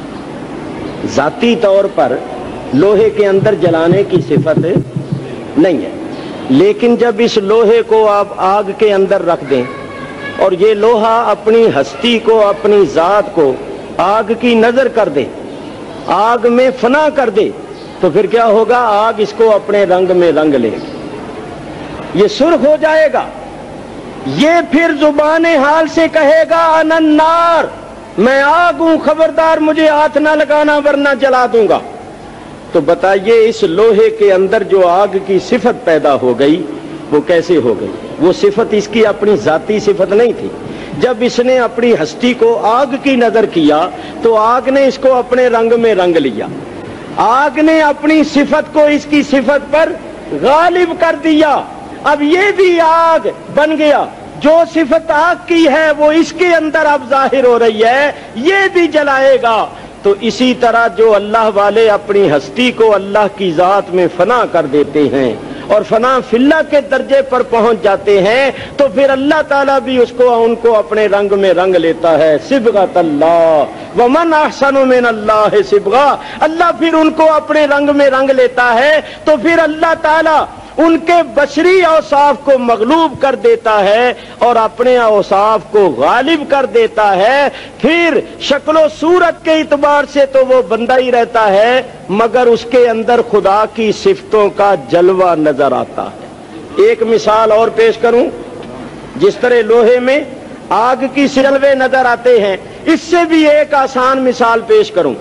ذاتی طور پر لوہے کے اندر جلانے کی صفت نہیں ہے، لیکن جب اس لوہے کو آپ آگ کے اندر رکھ دیں اور یہ لوہا اپنی ہستی کو، اپنی ذات کو آگ کی نظر کر دے، آگ میں فنا کر دے، تو پھر کیا ہوگا؟ آگ اس کو اپنے رنگ میں رنگ لے گی، یہ سرخ ہو جائے گا۔ یہ پھر زبان حال سے کہے گا انا النار، میں آگ ہوں، خبردار مجھے ہاتھ نہ لگانا ورنہ جلا دوں گا۔ تو بتائیے اس لوہے کے اندر جو آگ کی صفت پیدا ہو گئی وہ کیسے ہو گئی؟ وہ صفت اس کی اپنی ذاتی صفت نہیں تھی۔ جب اس نے اپنی ہستی کو آگ کی نظر کیا تو آگ نے اس کو اپنے رنگ میں رنگ لیا، آگ نے اپنی صفت کو اس کی صفت پر غالب کر دیا۔ اب یہ بھی آگ بن گیا، جو صفت آگ کی ہے وہ اس کے اندر اب ظاہر ہو رہی ہے، یہ بھی جلائے گا۔ تو اسی طرح جو اللہ والے اپنی ہستی کو اللہ کی ذات میں فنا کر دیتے ہیں اور فنا فی اللہ کے درجے پر پہنچ جاتے ہیں، تو پھر اللہ تعالیٰ بھی اس کو ان کو اپنے رنگ میں رنگ لیتا ہے۔ صبغۃ اللہ ومن احسن من اللہ صبغہ، اللہ پھر ان کو اپنے رنگ میں رنگ لیتا ہے، تو پھر اللہ تعالیٰ ان کے بشری اوصاف کو مغلوب کر دیتا ہے اور اپنے اوصاف کو غالب کر دیتا ہے۔ پھر شکل و صورت کے اعتبار سے تو وہ بندہ ہی رہتا ہے، مگر اس کے اندر خدا کی صفتوں کا جلوہ نظر آتا ہے۔ ایک مثال اور پیش کروں، جس طرح لوہے میں آگ کی جلوے نظر آتے ہیں، اس سے بھی ایک آسان مثال پیش کروں۔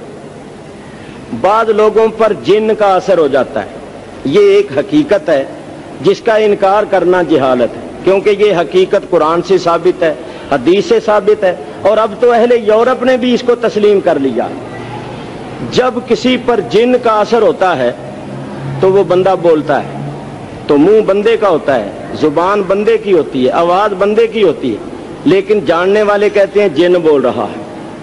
بعض لوگوں پر جن کا اثر ہو جاتا ہے، یہ ایک حقیقت ہے جس کا انکار کرنا جہالت ہے، کیونکہ یہ حقیقت قرآن سے ثابت ہے، حدیث سے ثابت ہے، اور اب تو اہل یورپ نے بھی اس کو تسلیم کر لیا۔ جب کسی پر جن کا اثر ہوتا ہے تو وہ بندہ بولتا ہے، تو منہ بندے کا ہوتا ہے، زبان بندے کی ہوتی ہے، آواز بندے کی ہوتی ہے، لیکن جاننے والے کہتے ہیں جن بول رہا ہے،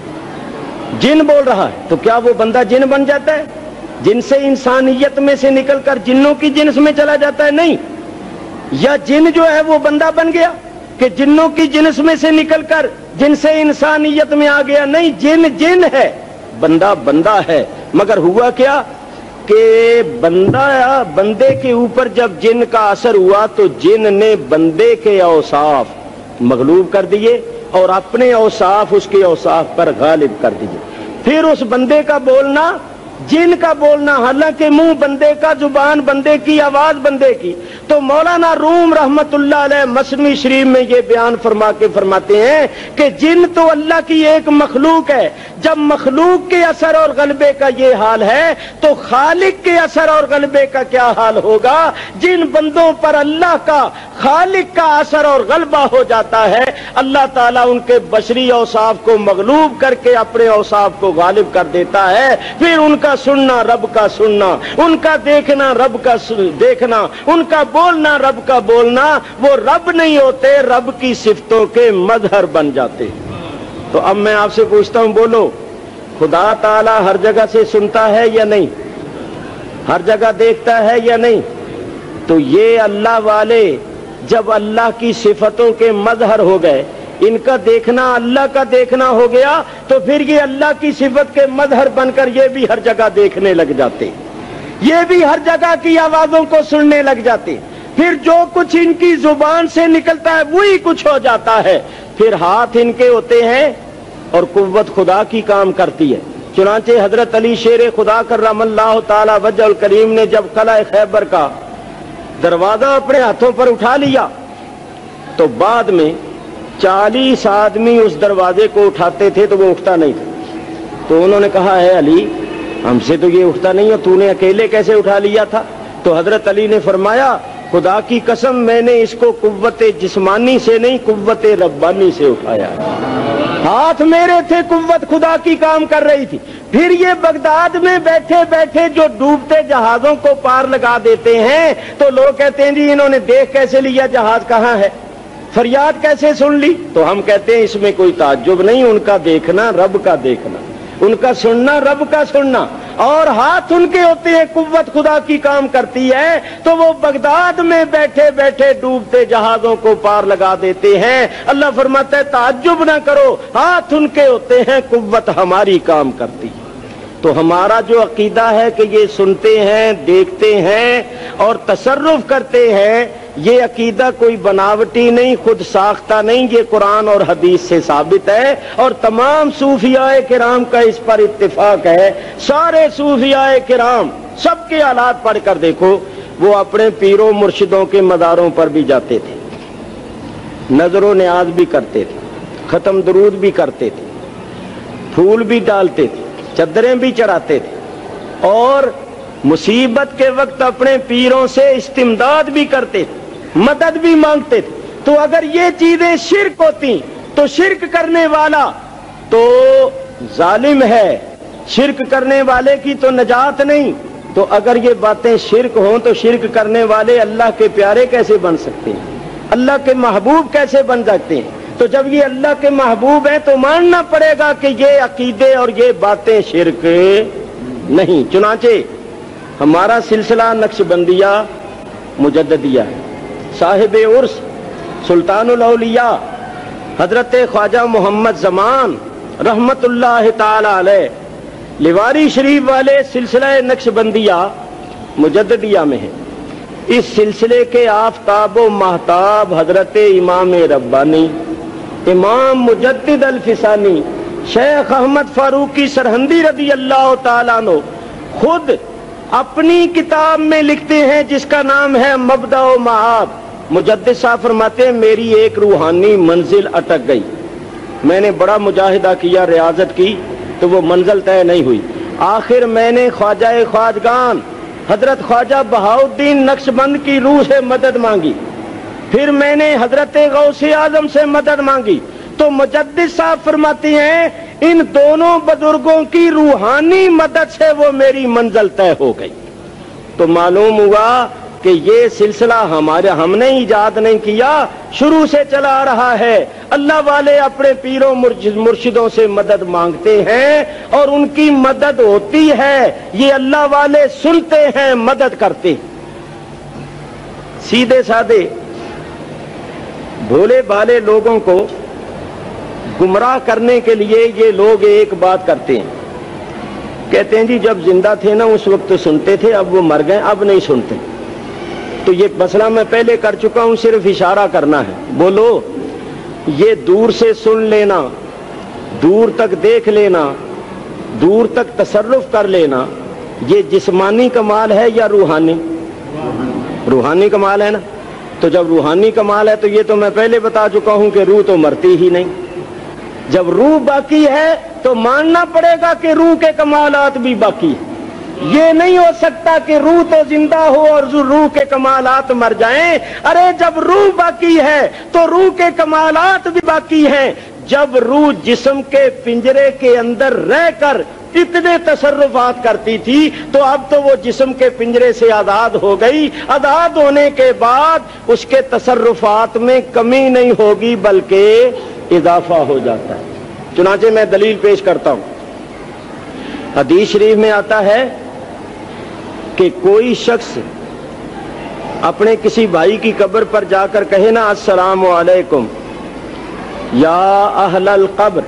جن بول رہا ہے، تو کیا وہ بندہ جن بن جاتا ہے؟ جن سے انسانیت میں سے نکل کر جنوں کی جنس میں چلا جاتا ہے؟ نہیں۔ یا جن جو ہے وہ بندہ بن گیا کہ جنوں کی جنس میں سے نکل کر جن سے انسانیت میں آ گیا؟ نہیں، جن جن ہے، بندہ بندہ ہے، مگر ہوا کیا کہ بندہ بندے کے اوپر جب جن کا اثر ہوا تو جن نے بندے کے اوصاف مغلوب کر دیے اور اپنے اوصاف اس کے اوصاف پر غالب کر دیے۔ پھر اس بندے کا بولنا جن کا بولنا، حالانکہ منہ بندے کا، زبان بندے کی، آواز بندے کی۔ تو مولانا روم رحمت اللہ علیہ مثنوی شریف میں یہ بیان فرما کے فرماتے ہیں کہ جن تو اللہ کی ایک مخلوق ہے، جب مخلوق کے اثر اور غلبے کا یہ حال ہے تو خالق کے اثر اور غلبے کا کیا حال ہوگا؟ جن بندوں پر اللہ کا، خالق کا اثر اور غلبہ ہو جاتا ہے، اللہ تعالیٰ ان کے بشری اوصاف کو مغلوب کر کے اپنے اوصاف کو غالب کر دیتا ہے۔ پھر ان کا سننا رب کا سننا، ان کا دیکھنا رب کا دیکھنا، ان کا بولنا رب کا بولنا، وہ رب نہیں ہوتے، رب کی صفتوں کے مظہر بن جاتے۔ تو اب میں آپ سے پوچھتا ہوں، بولو، خدا تعالیٰ ہر جگہ سے سنتا ہے یا نہیں؟ ہر جگہ دیکھتا ہے یا نہیں؟ تو یہ اللہ والے جب اللہ کی صفتوں کے مظہر ہو گئے، ان کا دیکھنا اللہ کا دیکھنا ہو گیا، تو پھر یہ اللہ کی صفت کے مظہر بن کر یہ بھی ہر جگہ دیکھنے لگ جاتے، یہ بھی ہر جگہ کی آوازوں کو سننے لگ جاتے۔ پھر جو کچھ ان کی زبان سے نکلتا ہے وہی کچھ ہو جاتا ہے۔ پھر ہاتھ ان کے ہوتے ہیں اور قوت خدا کی کام کرتی ہے، چنانچہ حضرت علی شیر خدا کرم اللہ تعالی وجہ الکریم نے جب قلعہ خیبر کا دروازہ اپنے ہاتھوں پر اٹھا لیا تو بعد میں چالیس آدمی اس دروازے کو اٹھاتے تھے تو وہ اٹھتا نہیں تھا، تو انہوں نے کہا ہے علی ہم سے تو یہ اٹھتا نہیں ہے، تو نے اکیلے کیسے اٹھا لیا تھا؟ تو حضرت علی نے فرمایا خدا کی قسم میں نے اس کو قوت جسمانی سے نہیں قوت ربانی سے اٹھایا، ہاتھ میرے تھے، قوت خدا کی کام کر رہی تھی۔ پھر یہ بغداد میں بیٹھے بیٹھے جو ڈوبتے جہازوں کو پار لگا دیتے ہیں تو لوگ کہتے ہیں جی انہوں نے دیکھ کیسے لیا جہاز کہاں ہے، فریاد کیسے سن لی؟ تو ہم کہتے ہیں اس میں کوئی تعجب نہیں، ان کا دیکھنا رب کا دیکھنا، ان کا سننا رب کا سننا، اور ہاتھ ان کے ہوتے ہیں، قوت خدا کی کام کرتی ہے تو وہ بغداد میں بیٹھے بیٹھے ڈوبتے جہازوں کو پار لگا دیتے ہیں۔ اللہ فرماتا ہے تعجب نہ کرو، ہاتھ ان کے ہوتے ہیں، قوت ہماری کام کرتی ہے۔ تو ہمارا جو عقیدہ ہے کہ یہ سنتے ہیں، دیکھتے ہیں اور تصرف کرتے ہیں، یہ عقیدہ کوئی بناوٹی نہیں، خود ساختہ نہیں، یہ قرآن اور حدیث سے ثابت ہے، اور تمام صوفیاء کرام کا اس پر اتفاق ہے۔ سارے صوفیاء کرام سب کے حالات پڑھ کر دیکھو، وہ اپنے پیروں مرشدوں کے مزاروں پر بھی جاتے تھے، نظر و نیاز بھی کرتے تھے، ختم درود بھی کرتے تھے، پھول بھی ڈالتے تھے، چادریں بھی چڑھاتے تھے، اور مصیبت کے وقت اپنے پیروں سے استمداد بھی کرتے تھے، مدد بھی مانگتے تھے۔ تو اگر یہ چیزیں شرک ہوتی تو شرک کرنے والا تو ظالم ہے، شرک کرنے والے کی تو نجات نہیں۔ تو اگر یہ باتیں شرک ہوں تو شرک کرنے والے اللہ کے پیارے کیسے بن سکتے ہیں، اللہ کے محبوب کیسے بن سکتے ہیں؟ تو جب یہ اللہ کے محبوب ہیں تو ماننا پڑے گا کہ یہ عقیدے اور یہ باتیں شرک نہیں۔ چنانچہ ہمارا سلسلہ نقش بندیہ مجددیہ ہے، صاحب عرس سلطان الاولیاء حضرت خواجہ محمد زمان رحمت اللہ تعالی علیہ لیواری شریف والے سلسلہ نقش بندیہ مجددیہ میں ہے۔ اس سلسلے کے آفتاب و مہتاب حضرت امام ربانی امام مجدد الفسانی شیخ احمد فاروقی سرہندی رضی اللہ تعالیٰ عنہ خود اپنی کتاب میں لکھتے ہیں جس کا نام ہے مبدأ و معاد۔ مجدد صاحب فرماتے ہیں میری ایک روحانی منزل اٹک گئی، میں نے بڑا مجاہدہ کیا، ریاضت کی تو وہ منزل طے نہیں ہوئی، آخر میں نے خواجہ خواجگان حضرت خواجہ بہاؤالدین نقش بند کی روح سے مدد مانگی، پھر میں نے حضرت غوث اعظم سے مدد مانگی۔ تو مجدد صاحب فرماتے ہیں ان دونوں بزرگوں کی روحانی مدد سے وہ میری منزل طے ہو گئی۔ تو معلوم ہوا کہ یہ سلسلہ ہمارے ہم نے ایجاد نہیں کیا، شروع سے چلا آ رہا ہے۔ اللہ والے اپنے پیروں مرشدوں سے مدد مانگتے ہیں اور ان کی مدد ہوتی ہے، یہ اللہ والے سنتے ہیں، مدد کرتے ہیں۔ سیدھے سادے بھولے بھالے لوگوں کو گمراہ کرنے کے لیے یہ لوگ ایک بات کرتے ہیں، کہتے ہیں جی جب زندہ تھے نا اس وقت تو سنتے تھے، اب وہ مر گئے اب نہیں سنتے۔ تو یہ مسئلہ میں پہلے کر چکا ہوں، صرف اشارہ کرنا ہے۔ بولو یہ دور سے سن لینا، دور تک دیکھ لینا، دور تک تصرف کر لینا، یہ جسمانی کمال ہے یا روحانی؟ روحانی کمال ہے نا۔ تو جب روحانی کمال ہے تو یہ تو میں پہلے بتا چکا ہوں کہ روح تو مرتی ہی نہیں۔ جب روح باقی ہے تو ماننا پڑے گا کہ روح کے کمالات بھی باقی ہیں۔ یہ نہیں ہو سکتا کہ روح تو زندہ ہو اور روح کے کمالات مر جائیں۔ ارے جب روح باقی ہے تو روح کے کمالات بھی باقی ہیں۔ جب روح جسم کے پنجرے کے اندر رہ کر اتنے تصرفات کرتی تھی تو اب تو وہ جسم کے پنجرے سے آزاد ہو گئی، آزاد ہونے کے بعد اس کے تصرفات میں کمی نہیں ہوگی بلکہ اضافہ ہو جاتا ہے۔ چنانچہ میں دلیل پیش کرتا ہوں، حدیث شریف میں آتا ہے کہ کوئی شخص اپنے کسی بھائی کی قبر پر جا کر کہے نا السلام علیکم یا اہل القبر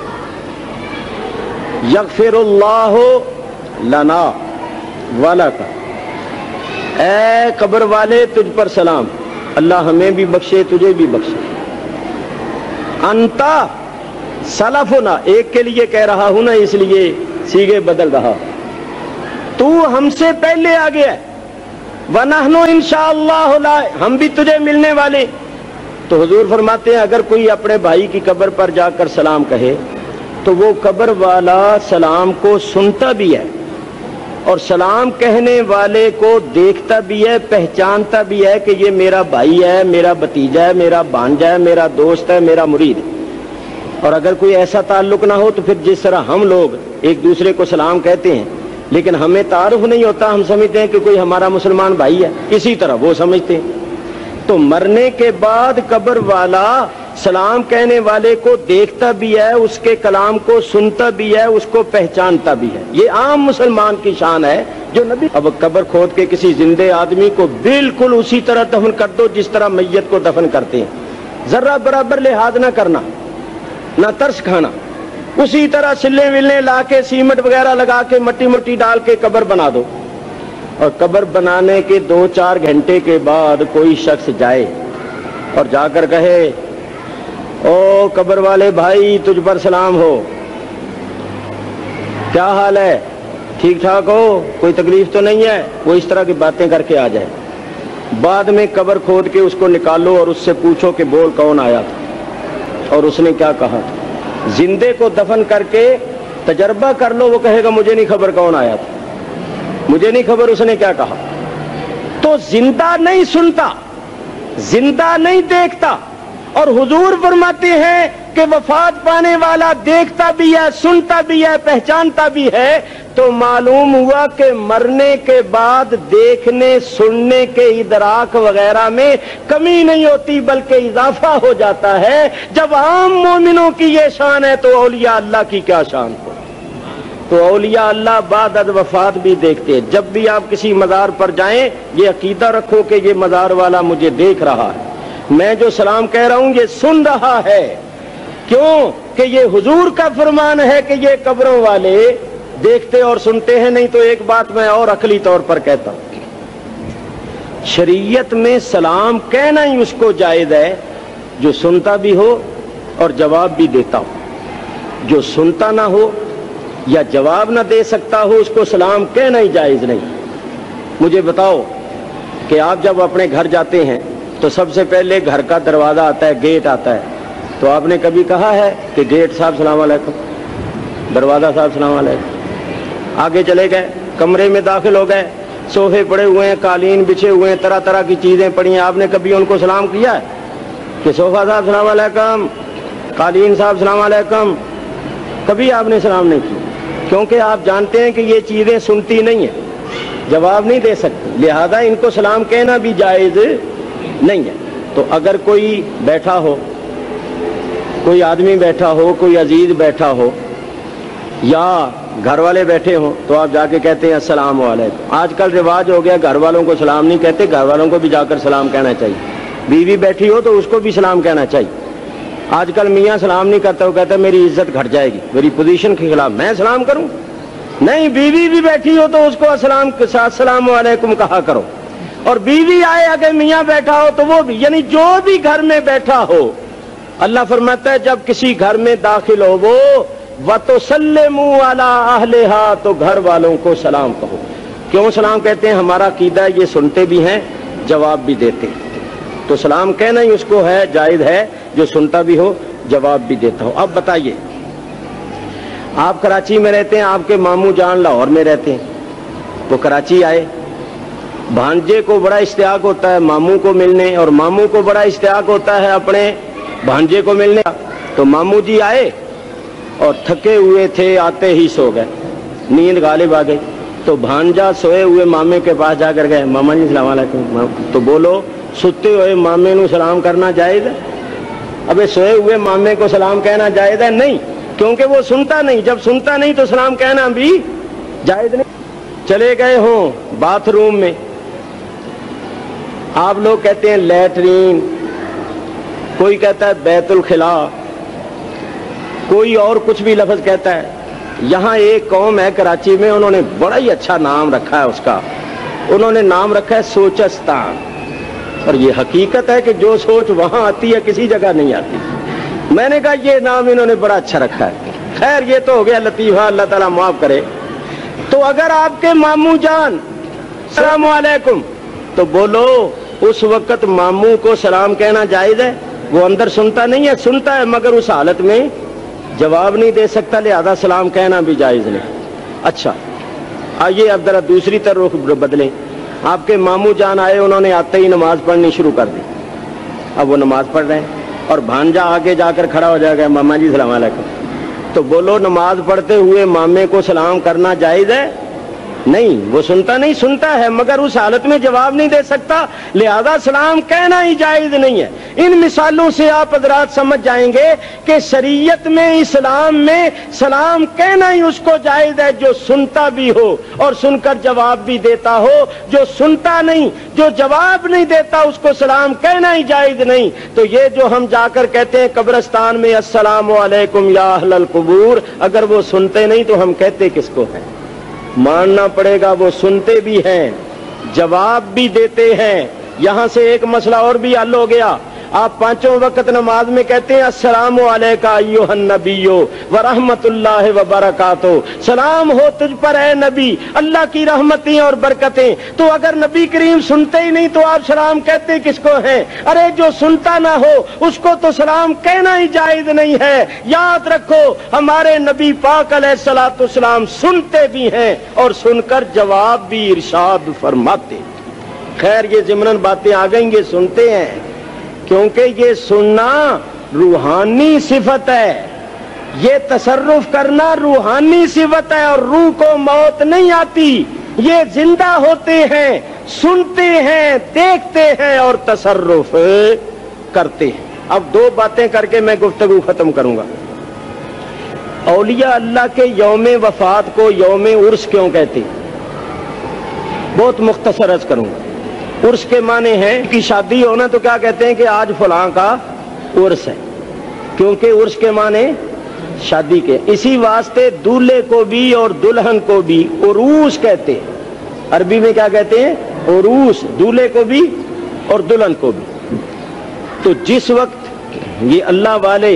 یغفر اللہ لنا ولک، اے قبر والے تجھ پر سلام، اللہ ہمیں بھی بخشے تجھے بھی بخشے، انتا سلفنا، ایک کے لیے کہہ رہا ہوں نا اس لیے سیگے بدل رہا، تو ہم سے پہلے آ گیا، وَنَحْنُ انشاءاللہ لا، ہم بھی تجھے ملنے والے۔ تو حضور فرماتے ہیں اگر کوئی اپنے بھائی کی قبر پر جا کر سلام کہے تو وہ قبر والا سلام کو سنتا بھی ہے اور سلام کہنے والے کو دیکھتا بھی ہے، پہچانتا بھی ہے کہ یہ میرا بھائی ہے، میرا بھتیجا ہے، میرا بھانجا ہے، میرا دوست ہے، میرا مرید ہے۔ اور اگر کوئی ایسا تعلق نہ ہو تو پھر جس طرح ہم لوگ ایک دوسرے کو سلام کہتے ہیں لیکن ہمیں تعارف نہیں ہوتا، ہم سمجھتے ہیں کہ کوئی ہمارا مسلمان بھائی ہے، اسی طرح وہ سمجھتے ہیں۔ تو مرنے کے بعد قبر والا سلام کہنے والے کو دیکھتا بھی ہے، اس کے کلام کو سنتا بھی ہے، اس کو پہچانتا بھی ہے۔ یہ عام مسلمان کی شان ہے جو نبی۔ اب قبر کھود کے کسی زندے آدمی کو بالکل اسی طرح دفن کر دو جس طرح میت کو دفن کرتے ہیں، ذرہ برابر لحاظ نہ کرنا، نہ ترس کھانا، اسی طرح سلے ولے لا کے سیمنٹ وغیرہ لگا کے مٹی مٹی ڈال کے قبر بنا دو، اور قبر بنانے کے دو چار گھنٹے کے بعد کوئی شخص جائے اور جا کر کہے او قبر والے بھائی تجھ پر سلام ہو، کیا حال ہے، ٹھیک ٹھاک ہو، کوئی تکلیف تو نہیں ہے، وہ اس طرح کی باتیں کر کے آ جائے، بعد میں قبر کھود کے اس کو نکالو اور اس سے پوچھو کہ بول کون آیا تھا اور اس نے کیا کہا تھا۔ زندے کو دفن کر کے تجربہ کر لو، وہ کہے گا مجھے نہیں خبر کون آیا تھا، مجھے نہیں خبر اس نے کیا کہا۔ تو زندہ نہیں سنتا، زندہ نہیں دیکھتا، اور حضور فرماتے ہیں کہ وفات پانے والا دیکھتا بھی ہے، سنتا بھی ہے، پہچانتا بھی ہے، تو معلوم ہوا کہ مرنے کے بعد دیکھنے سننے کے ادراک وغیرہ میں کمی نہیں ہوتی بلکہ اضافہ ہو جاتا ہے۔ جب عام مومنوں کی یہ شان ہے تو اولیاء اللہ کی کیا شان ہو۔ تو اولیاء اللہ بعد از وفات بھی دیکھتے ہیں۔ جب بھی آپ کسی مزار پر جائیں یہ عقیدہ رکھو کہ یہ مزار والا مجھے دیکھ رہا ہے، میں جو سلام کہہ رہا ہوں یہ سن رہا ہے، کیوں کہ یہ حضور کا فرمان ہے کہ یہ قبروں والے دیکھتے اور سنتے ہیں۔ نہیں تو ایک بات میں اور عقلی طور پر کہتا ہوں، شریعت میں سلام کہنا ہی اس کو جائز ہے جو سنتا بھی ہو اور جواب بھی دیتا ہو۔ جو سنتا نہ ہو یا جواب نہ دے سکتا ہو اس کو سلام کہنا ہی جائز نہیں۔ مجھے بتاؤ کہ آپ جب اپنے گھر جاتے ہیں تو سب سے پہلے گھر کا دروازہ آتا ہے، گیٹ آتا ہے، تو آپ نے کبھی کہا ہے کہ گیٹ صاحب سلام علیکم، دروازہ صاحب سلام علیکم؟ آگے چلے گئے، کمرے میں داخل ہو گئے، صوفے پڑے ہوئے ہیں، قالین بچھے ہوئے ہیں، طرح طرح کی چیزیں پڑی ہیں، آپ نے کبھی ان کو سلام کیا ہے کہ صوفہ صاحب سلام علیکم، قالین صاحب سلام علیکم؟ کبھی آپ نے سلام نہیں کیا، کیونکہ آپ جانتے ہیں کہ یہ چیزیں سنتی نہیں ہیں، جواب نہیں دے سکتی، لہذا ان کو سلام کہنا بھی جائز نہیں ہے۔ تو اگر کوئی بیٹھا ہو، کوئی آدمی بیٹھا ہو، کوئی عزیز بیٹھا ہو یا گھر والے بیٹھے ہوں تو آپ جا کے کہتے ہیں السلام علیکم۔ آج کل رواج ہو گیا گھر والوں کو سلام نہیں کہتے، گھر والوں کو بھی جا کر سلام کہنا چاہیے، بیوی بیٹھی ہو تو اس کو بھی سلام کہنا چاہیے۔ آج کل میاں سلام نہیں کرتا، وہ کہتا ہے میری عزت گھٹ جائے گی، میری پوزیشن کے خلاف میں سلام کروں؟ نہیں، بیوی بھی بیٹھی ہو تو اس کو السلام کے ساتھ السلام علیکم کہا کرو، اور بیوی آئے اگر میاں بیٹھا ہو تو وہ بھی، یعنی جو بھی گھر میں بیٹھا ہو۔ اللہ فرماتا ہے جب کسی گھر میں داخل ہو وہ وَتُسَلِّمُوا عَلَىٰ أَهْلِهَا، تو گھر والوں کو سلام کہو۔ کیوں سلام کہتے ہیں؟ ہمارا عقیدہ ہے یہ سنتے بھی ہیں جواب بھی دیتے ہیں، تو سلام کہنا ہی اس کو ہے جائز ہے جو سنتا بھی ہو جواب بھی دیتا ہو۔ اب بتائیے، آپ کراچی میں رہتے ہیں، آپ کے ماموں جان لاہور میں رہتے ہیں، تو کراچی آئے، بھانجے کو بڑا اشتیاق ہوتا ہے ماموں کو ملنے، اور ماموں کو بڑا اشتیاق ہوتا ہے اپنے بھانجے کو ملنے، تو ماموں جی آئے اور تھکے ہوئے تھے، آتے ہی سو گئے، نیند غالب آ گئی، تو بھانجا سوئے ہوئے مامے کے پاس جا کر گئے، ماما جی السلام علیکم، تو بولو ستے ہوئے مامے نو سلام کرنا جائز ہے؟ ابے سوئے ہوئے مامے کو سلام کہنا جائز ہے؟ نہیں، کیونکہ وہ سنتا نہیں، جب سنتا نہیں تو سلام کہنا بھی جائز نہیں۔ چلے گئے ہوں باتھ روم میں، آپ لوگ کہتے ہیں لیٹرین، کوئی کہتا ہے بیت الخلا، کوئی اور کچھ بھی لفظ کہتا ہے۔ یہاں ایک قوم ہے کراچی میں، انہوں نے بڑا ہی اچھا نام رکھا ہے اس کا، انہوں نے نام رکھا ہے سوچستان، اور یہ حقیقت ہے کہ جو سوچ وہاں آتی ہے کسی جگہ نہیں آتی۔ میں نے کہا یہ نام انہوں نے بڑا اچھا رکھا ہے، خیر یہ تو ہو گیا لطیفہ، اللہ تعالیٰ معاف کرے۔ تو اگر آپ کے ماموں جان السلام علیکم تو بولو، اس وقت ماموں کو سلام کہنا جائز ہے؟ وہ اندر سنتا نہیں ہے، سنتا ہے مگر اس حالت میں جواب نہیں دے سکتا، لہذا سلام کہنا بھی جائز نہیں۔ اچھا آئیے اب ذرا دوسری طرف بدلیں۔ آپ کے ماموں جان آئے، انہوں نے آتے ہی نماز پڑھنی شروع کر دی، اب وہ نماز پڑھ رہے ہیں اور بھانجا آگے جا کر کھڑا ہو جائے گا، ماما جی السلام علیکم، تو بولو نماز پڑھتے ہوئے مامے کو سلام کرنا جائز ہے؟ نہیں، وہ سنتا نہیں، سنتا ہے مگر اس حالت میں جواب نہیں دے سکتا، لہذا سلام کہنا ہی جائز نہیں ہے۔ ان مثالوں سے آپ حضرات سمجھ جائیں گے کہ شریعت میں، اسلام میں سلام کہنا ہی اس کو جائز ہے جو سنتا بھی ہو اور سن کر جواب بھی دیتا ہو، جو سنتا نہیں، جو جواب نہیں دیتا، اس کو سلام کہنا ہی جائز نہیں۔ تو یہ جو ہم جا کر کہتے ہیں قبرستان میں السلام علیکم یا اہل القبور، اگر وہ سنتے نہیں تو ہم کہتے کس کو ہیں؟ ماننا پڑے گا وہ سنتے بھی ہیں، جواب بھی دیتے ہیں۔ یہاں سے ایک مسئلہ اور بھی حل ہو گیا۔ آپ پانچوں وقت نماز میں کہتے ہیں السلام علیکہ ایھا النبی ورحمۃ اللہ وبرکاتہ، سلام ہو تجھ پر اے نبی، اللہ کی رحمتیں اور برکتیں۔ تو اگر نبی کریم سنتے ہی نہیں تو آپ سلام کہتے کس کو ہیں؟ ارے جو سنتا نہ ہو اس کو تو سلام کہنا ہی جائز نہیں ہے۔ یاد رکھو ہمارے نبی پاک علیہ الصلوۃ والسلام سنتے بھی ہیں اور سن کر جواب بھی ارشاد فرماتے۔ خیر یہ ضمناً باتیں آ گئیں، یہ سنتے ہیں کیونکہ یہ سننا روحانی صفت ہے، یہ تصرف کرنا روحانی صفت ہے، اور روح کو موت نہیں آتی، یہ زندہ ہوتے ہیں، سنتے ہیں، دیکھتے ہیں اور تصرف کرتے ہیں۔ اب دو باتیں کر کے میں گفتگو ختم کروں گا۔ اولیاء اللہ کے یوم وفات کو یوم عرس کیوں کہتے ہیں؟ بہت مختصر عرض کروں گا۔ عرس کے معنی ہے کہ شادی ہونا تو کیا کہتے ہیں کہ آج فلاں کا عرس ہے، کیونکہ عرس کے معنی شادی کے۔ اسی واسطے دولہے کو بھی اور دلہن کو بھی عروس کہتے ہیں۔ عربی میں کیا کہتے ہیں؟ عروس، دولہے کو بھی اور دلہن کو بھی۔ تو جس وقت یہ اللہ والے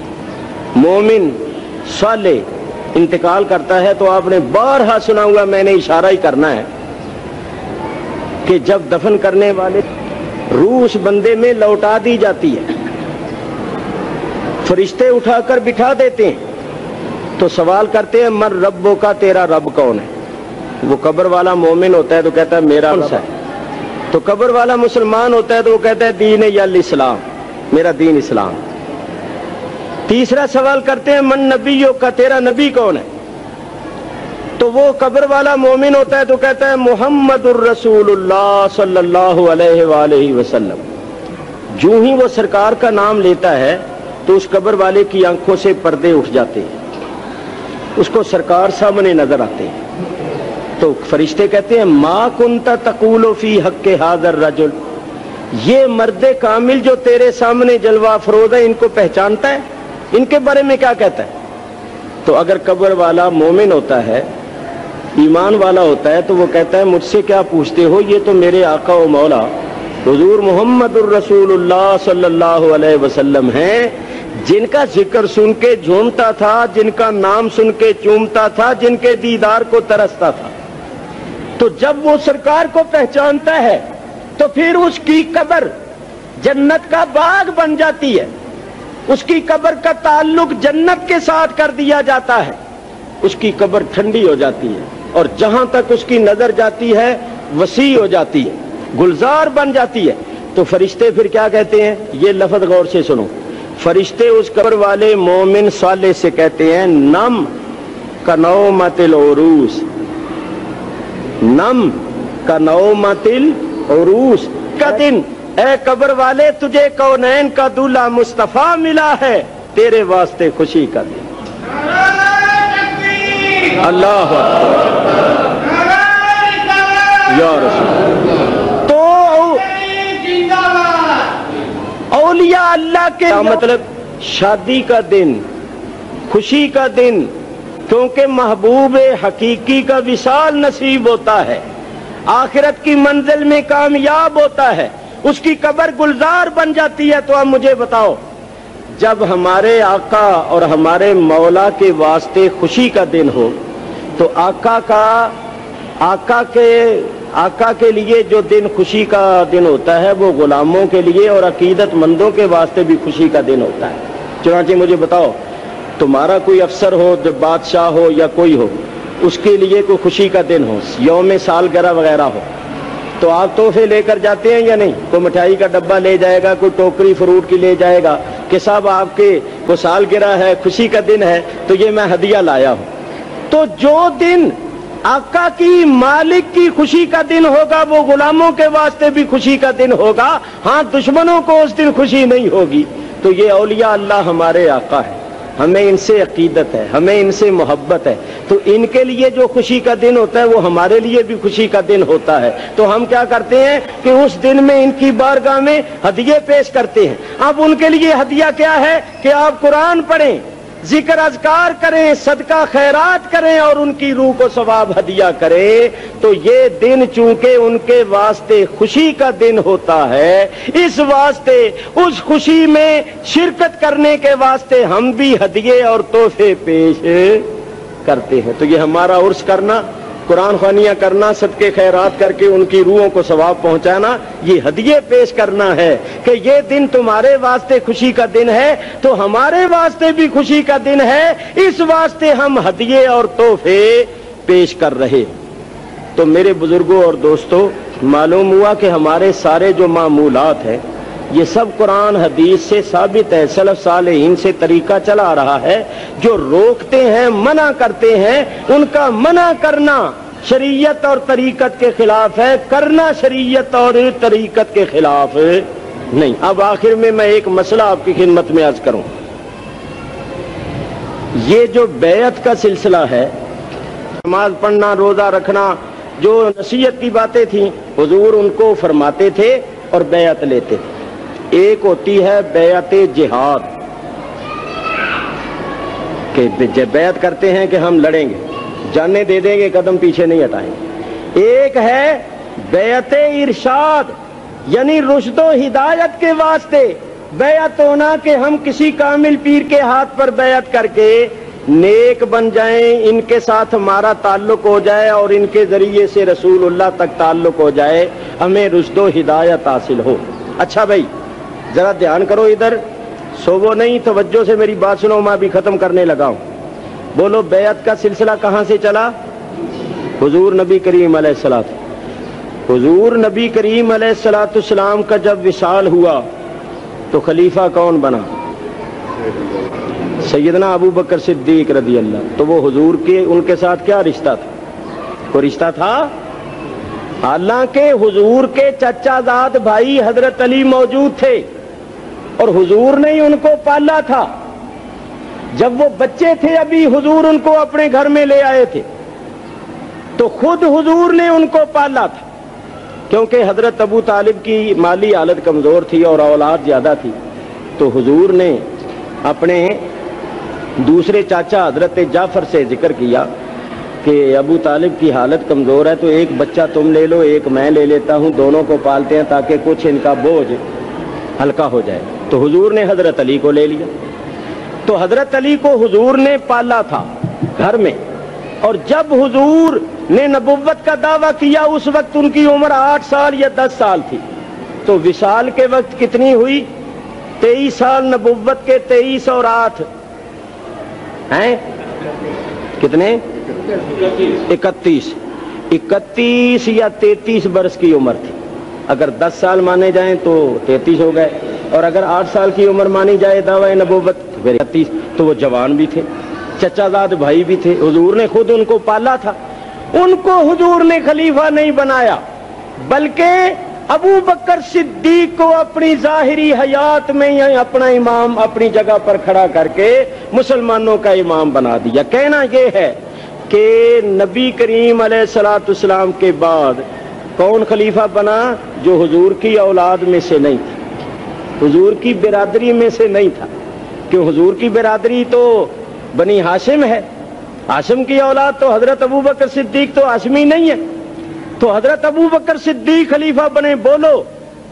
مومن صالح انتقال کرتا ہے تو آپ نے بارہا سنا ہوا، میں نے اشارہ ہی کرنا ہے کہ جب دفن کرنے والے روح اس بندے میں لوٹا دی جاتی ہے، فرشتے اٹھا کر بٹھا دیتے ہیں تو سوال کرتے ہیں من ربو کا، تیرا رب کون ہے؟ وہ قبر والا مومن ہوتا ہے تو کہتا ہے میرا رب ہے، تو قبر والا مسلمان ہوتا ہے تو وہ کہتا ہے دین یا الاسلام، میرا دین اسلام۔ تیسرا سوال کرتے ہیں من نبیوں کا، تیرا نبی کون ہے؟ تو وہ قبر والا مومن ہوتا ہے تو کہتا ہے محمد الرسول اللہ صلی اللہ علیہ وآلہ وسلم۔ جو ہی وہ سرکار کا نام لیتا ہے تو اس قبر والے کی آنکھوں سے پردے اٹھ جاتے ہیں، اس کو سرکار سامنے نظر آتے ہیں۔ تو فرشتے کہتے ہیں ما کنت تقول فی حق ھذا الرجل، یہ مرد کامل جو تیرے سامنے جلوہ افروز ہے، ان کو پہچانتا ہے؟ ان کے بارے میں کیا کہتا ہے؟ تو اگر قبر والا مومن ہوتا ہے، ایمان والا ہوتا ہے تو وہ کہتا ہے مجھ سے کیا پوچھتے ہو، یہ تو میرے آقا و مولا حضور محمد الرسول اللہ صلی اللہ علیہ وسلم ہیں، جن کا ذکر سن کے جھومتا تھا، جن کا نام سن کے چومتا تھا، جن کے دیدار کو ترستا تھا۔ تو جب وہ سرکار کو پہچانتا ہے تو پھر اس کی قبر جنت کا باغ بن جاتی ہے، اس کی قبر کا تعلق جنت کے ساتھ کر دیا جاتا ہے، اس کی قبر ٹھنڈی ہو جاتی ہے اور جہاں تک اس کی نظر جاتی ہے وسیع ہو جاتی ہے، گلزار بن جاتی ہے۔ تو فرشتے پھر کیا کہتے ہیں؟ یہ لفظ غور سے سنو۔ فرشتے اس قبر والے مومن صالح سے کہتے ہیں نم کنومت العروس، نم کنومت العروس کا دن، اے قبر والے تجھے کونین کا دولہا مصطفیٰ ملا ہے، تیرے واسطے خوشی کا دن۔ اللہ یا رسول۔ تو اولیاء اللہ کے مطلب شادی کا دن، خوشی کا دن، کیونکہ محبوب حقیقی کا وصال نصیب ہوتا ہے، آخرت کی منزل میں کامیاب ہوتا ہے، اس کی قبر گلزار بن جاتی ہے۔ تو اب مجھے بتاؤ جب ہمارے آقا اور ہمارے مولا کے واسطے خوشی کا دن ہو تو آقا کا آقا کے آقا کے لیے جو دن خوشی کا دن ہوتا ہے وہ غلاموں کے لیے اور عقیدت مندوں کے واسطے بھی خوشی کا دن ہوتا ہے۔ چنانچہ مجھے بتاؤ، تمہارا کوئی افسر ہو، جو بادشاہ ہو یا کوئی ہو، اس کے لیے کوئی خوشی کا دن ہو، یوم سالگرہ وغیرہ ہو، تو آپ تحفے لے کر جاتے ہیں یا نہیں؟ کوئی مٹھائی کا ڈبہ لے جائے گا، کوئی ٹوکری فروٹ کی لے جائے گا کہ صاحب آپ کے کو سالگرہ ہے، خوشی کا دن ہے تو یہ میں ہدیہ لایا ہوں۔ تو جو دن آقا کی مالک کی خوشی کا دن ہوگا وہ غلاموں کے واسطے بھی خوشی کا دن ہوگا۔ ہاں، دشمنوں کو اس دن خوشی نہیں ہوگی۔ تو یہ اولیاء اللہ ہمارے آقا ہے، ہمیں ان سے عقیدت ہے، ہمیں ان سے محبت ہے، تو ان کے لیے جو خوشی کا دن ہوتا ہے وہ ہمارے لیے بھی خوشی کا دن ہوتا ہے۔ تو ہم کیا کرتے ہیں کہ اس دن میں ان کی بارگاہ میں ہدیے پیش کرتے ہیں۔ اب ان کے لیے ہدیہ کیا ہے کہ آپ قرآن پڑھیں، ذکر اذکار کریں، صدقہ خیرات کریں اور ان کی روح کو ثواب ہدیہ کریں۔ تو یہ دن چونکہ ان کے واسطے خوشی کا دن ہوتا ہے، اس واسطے اس خوشی میں شرکت کرنے کے واسطے ہم بھی ہدیے اور تحفے پیش کرتے ہیں۔ تو یہ ہمارا عرس کرنا، قرآن خوانیاں کرنا، صدقے خیرات کر کے ان کی روحوں کو ثواب پہنچانا، یہ ہدیے پیش کرنا ہے کہ یہ دن تمہارے واسطے خوشی کا دن ہے تو ہمارے واسطے بھی خوشی کا دن ہے، اس واسطے ہم ہدیے اور تحفے پیش کر رہے۔ تو میرے بزرگوں اور دوستو، معلوم ہوا کہ ہمارے سارے جو معمولات ہیں یہ سب قرآن حدیث سے ثابت ہے، سلف صالحین سے طریقہ چلا آ رہا ہے۔ جو روکتے ہیں، منع کرتے ہیں، ان کا منع کرنا شریعت اور طریقت کے خلاف ہے، کرنا شریعت اور طریقت کے خلاف نہیں۔ اب آخر میں میں ایک مسئلہ آپ کی خدمت میں عرض کروں۔ یہ جو بیعت کا سلسلہ ہے، نماز پڑھنا، روزہ رکھنا، جو نصیحت کی باتیں تھیں حضور ان کو فرماتے تھے اور بیعت لیتے تھے۔ ایک ہوتی ہے بیعت جہاد کہ بیعت کرتے ہیں کہ ہم لڑیں گے، جانیں دے دیں گے، قدم پیچھے نہیں ہٹائیں گے۔ ایک ہے بیعت ارشاد، یعنی رشد و ہدایت کے واسطے بیعت ہونا کہ ہم کسی کامل پیر کے ہاتھ پر بیعت کر کے نیک بن جائیں، ان کے ساتھ ہمارا تعلق ہو جائے اور ان کے ذریعے سے رسول اللہ تک تعلق ہو جائے، ہمیں رشد و ہدایت حاصل ہو۔ اچھا بھائی ذرا دھیان کرو، ادھر سوو نہیں، توجہ سے میری بات سنو، میں بھی ختم کرنے لگا ہوں۔ بولو بیعت کا سلسلہ کہاں سے چلا؟ حضور نبی کریم علیہ السلام حضور نبی کریم علیہ الصلوۃ والسلام کا جب وصال ہوا تو خلیفہ کون بنا؟ سیدنا ابو بکر صدیق رضی اللہ۔ تو وہ حضور کے ان کے ساتھ کیا رشتہ تھا؟ کوئی رشتہ تھا؟ حالانکہ حضور کے چچا زاد بھائی حضرت علی موجود تھے اور حضور نے ان کو پالا تھا۔ جب وہ بچے تھے ابھی حضور ان کو اپنے گھر میں لے آئے تھے تو خود حضور نے ان کو پالا تھا، کیونکہ حضرت ابو طالب کی مالی حالت کمزور تھی اور اولاد زیادہ تھی، تو حضور نے اپنے دوسرے چاچا حضرت جعفر سے ذکر کیا کہ ابو طالب کی حالت کمزور ہے تو ایک بچہ تم لے لو، ایک میں لے لیتا ہوں، دونوں کو پالتے ہیں تاکہ کچھ ان کا بوجھ ہلکا ہو جائے۔ تو حضور نے حضرت علی کو لے لیا۔ تو حضرت علی کو حضور نے پالا تھا گھر میں، اور جب حضور نے نبوت کا دعویٰ کیا اس وقت ان کی عمر آٹھ سال یا دس سال تھی۔ تو وصال کے وقت کتنی ہوئی؟ تیئیس سال نبوت کے، تیئیس اور آٹھ ہیں کتنے؟ اکتیس اکتیس یا تینتیس برس کی عمر تھی۔ اگر دس سال مانے جائیں تو تینتیس ہو گئے، اور اگر آٹھ سال کی عمر مانی جائے دعوی نبوت پھر اکتیس، تو وہ جوان بھی تھے، چچا زاد بھائی بھی تھے، حضور نے خود ان کو پالا تھا۔ ان کو حضور نے خلیفہ نہیں بنایا بلکہ ابو بکر صدیق کو اپنی ظاہری حیات میں اپنا امام اپنی جگہ پر کھڑا کر کے مسلمانوں کا امام بنا دیا۔ کہنا یہ ہے کہ نبی کریم علیہ الصلوۃ والسلام کے بعد کون خلیفہ بنا؟ جو حضور کی اولاد میں سے نہیں تھا، حضور کی برادری میں سے نہیں تھا، کہ حضور کی برادری تو بنی ہاشم ہے، ہاشم کی اولاد، تو حضرت ابو بکر صدیق تو ہاشمی نہیں ہے، تو حضرت ابو بکر صدیق خلیفہ بنے۔ بولو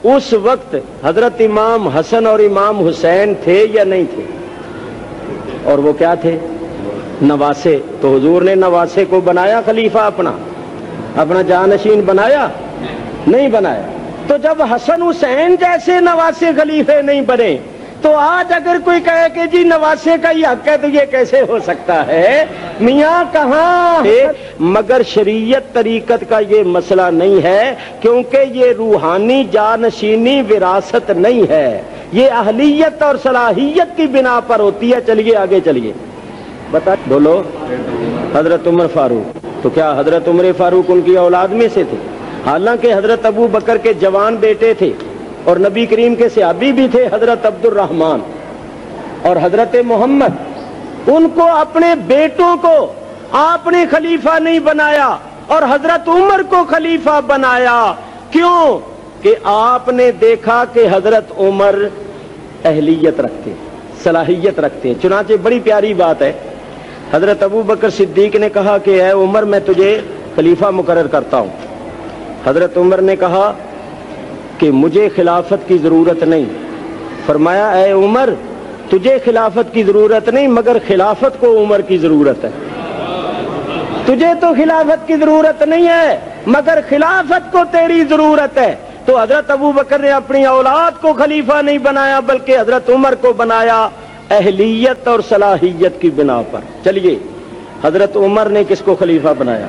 اس وقت حضرت امام حسن اور امام حسین تھے یا نہیں تھے؟ اور وہ کیا تھے؟ نواسے۔ تو حضور نے نواسے کو بنایا خلیفہ اپنا اپنا جانشین بنایا؟ نہیں بنایا۔ تو جب حسن حسین جیسے نواسے خلیفے نہیں بنے تو آج اگر کوئی کہے کہ جی نواسے کا ہی حق ہے تو یہ کیسے ہو سکتا ہے؟ میاں کہاں ہے؟ مگر شریعت طریقت کا یہ مسئلہ نہیں ہے، کیونکہ یہ روحانی جانشینی وراثت نہیں ہے، یہ اہلیت اور صلاحیت کی بنا پر ہوتی ہے۔ چلیے آگے چلیے، بتا بولو۔ حضرت عمر فاروق، تو کیا حضرت عمر فاروق ان کی اولاد میں سے تھے؟ حالانکہ حضرت ابو بکر کے جوان بیٹے تھے اور نبی کریم کے صحابی بھی تھے حضرت عبد الرحمن اور حضرت محمد، ان کو اپنے بیٹوں کو آپ نے خلیفہ نہیں بنایا اور حضرت عمر کو خلیفہ بنایا۔ کیوں؟ کہ آپ نے دیکھا کہ حضرت عمر اہلیت رکھتے، صلاحیت رکھتے۔ چنانچہ بڑی پیاری بات ہے، حضرت ابو بکر صدیق نے کہا کہ اے عمر میں تجھے خلیفہ مقرر کرتا ہوں۔ حضرت عمر نے کہا کہ مجھے خلافت کی ضرورت نہیں۔ فرمایا اے عمر تجھے خلافت کی ضرورت نہیں مگر خلافت کو عمر کی ضرورت ہے۔ تجھے تو خلافت کی ضرورت نہیں ہے مگر خلافت کو تیری ضرورت ہے۔ تو حضرت ابو بکر نے اپنی اولاد کو خلیفہ نہیں بنایا بلکہ حضرت عمر کو بنایا اہلیت اور صلاحیت کی بنا پر۔ چلیے، حضرت عمر نے کس کو خلیفہ بنایا؟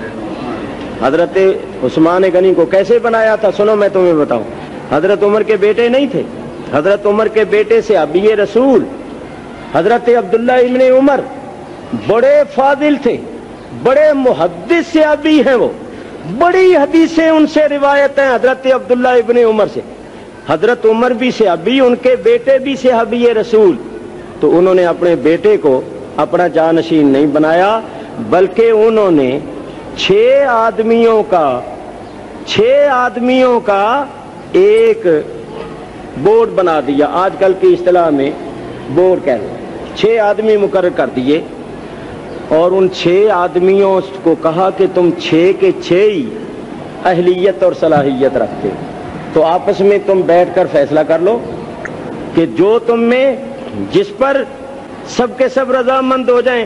حضرت عثمان غنی کو۔ کیسے بنایا تھا سنو میں تمہیں بتاؤں۔ حضرت عمر کے بیٹے نہیں تھے، حضرت عمر کے بیٹے سے ابی رسول حضرت عبداللہ ابن عمر بڑے فاضل تھے، بڑے محدث سے ابی ہیں، وہ بڑی حدیثیں ان سے روایت ہیں حضرت عبداللہ ابن عمر سے۔ حضرت عمر بھی سے ابی، ان کے بیٹے بھی سے ابی رسول۔ تو انہوں نے اپنے بیٹے کو اپنا جانشین نہیں بنایا بلکہ انہوں نے چھ آدمیوں کا چھ آدمیوں کا ایک بورڈ بنا دیا۔ آج کل کی اصطلاح میں بورڈ کہتے ہیں۔ چھ آدمی مقرر کر دیے اور ان چھ آدمیوں کو کہا کہ تم چھ کے چھ ہی اہلیت اور صلاحیت رکھتے، تو آپس میں تم بیٹھ کر فیصلہ کر لو کہ جو تم میں جس پر سب کے سب رضامند ہو جائیں۔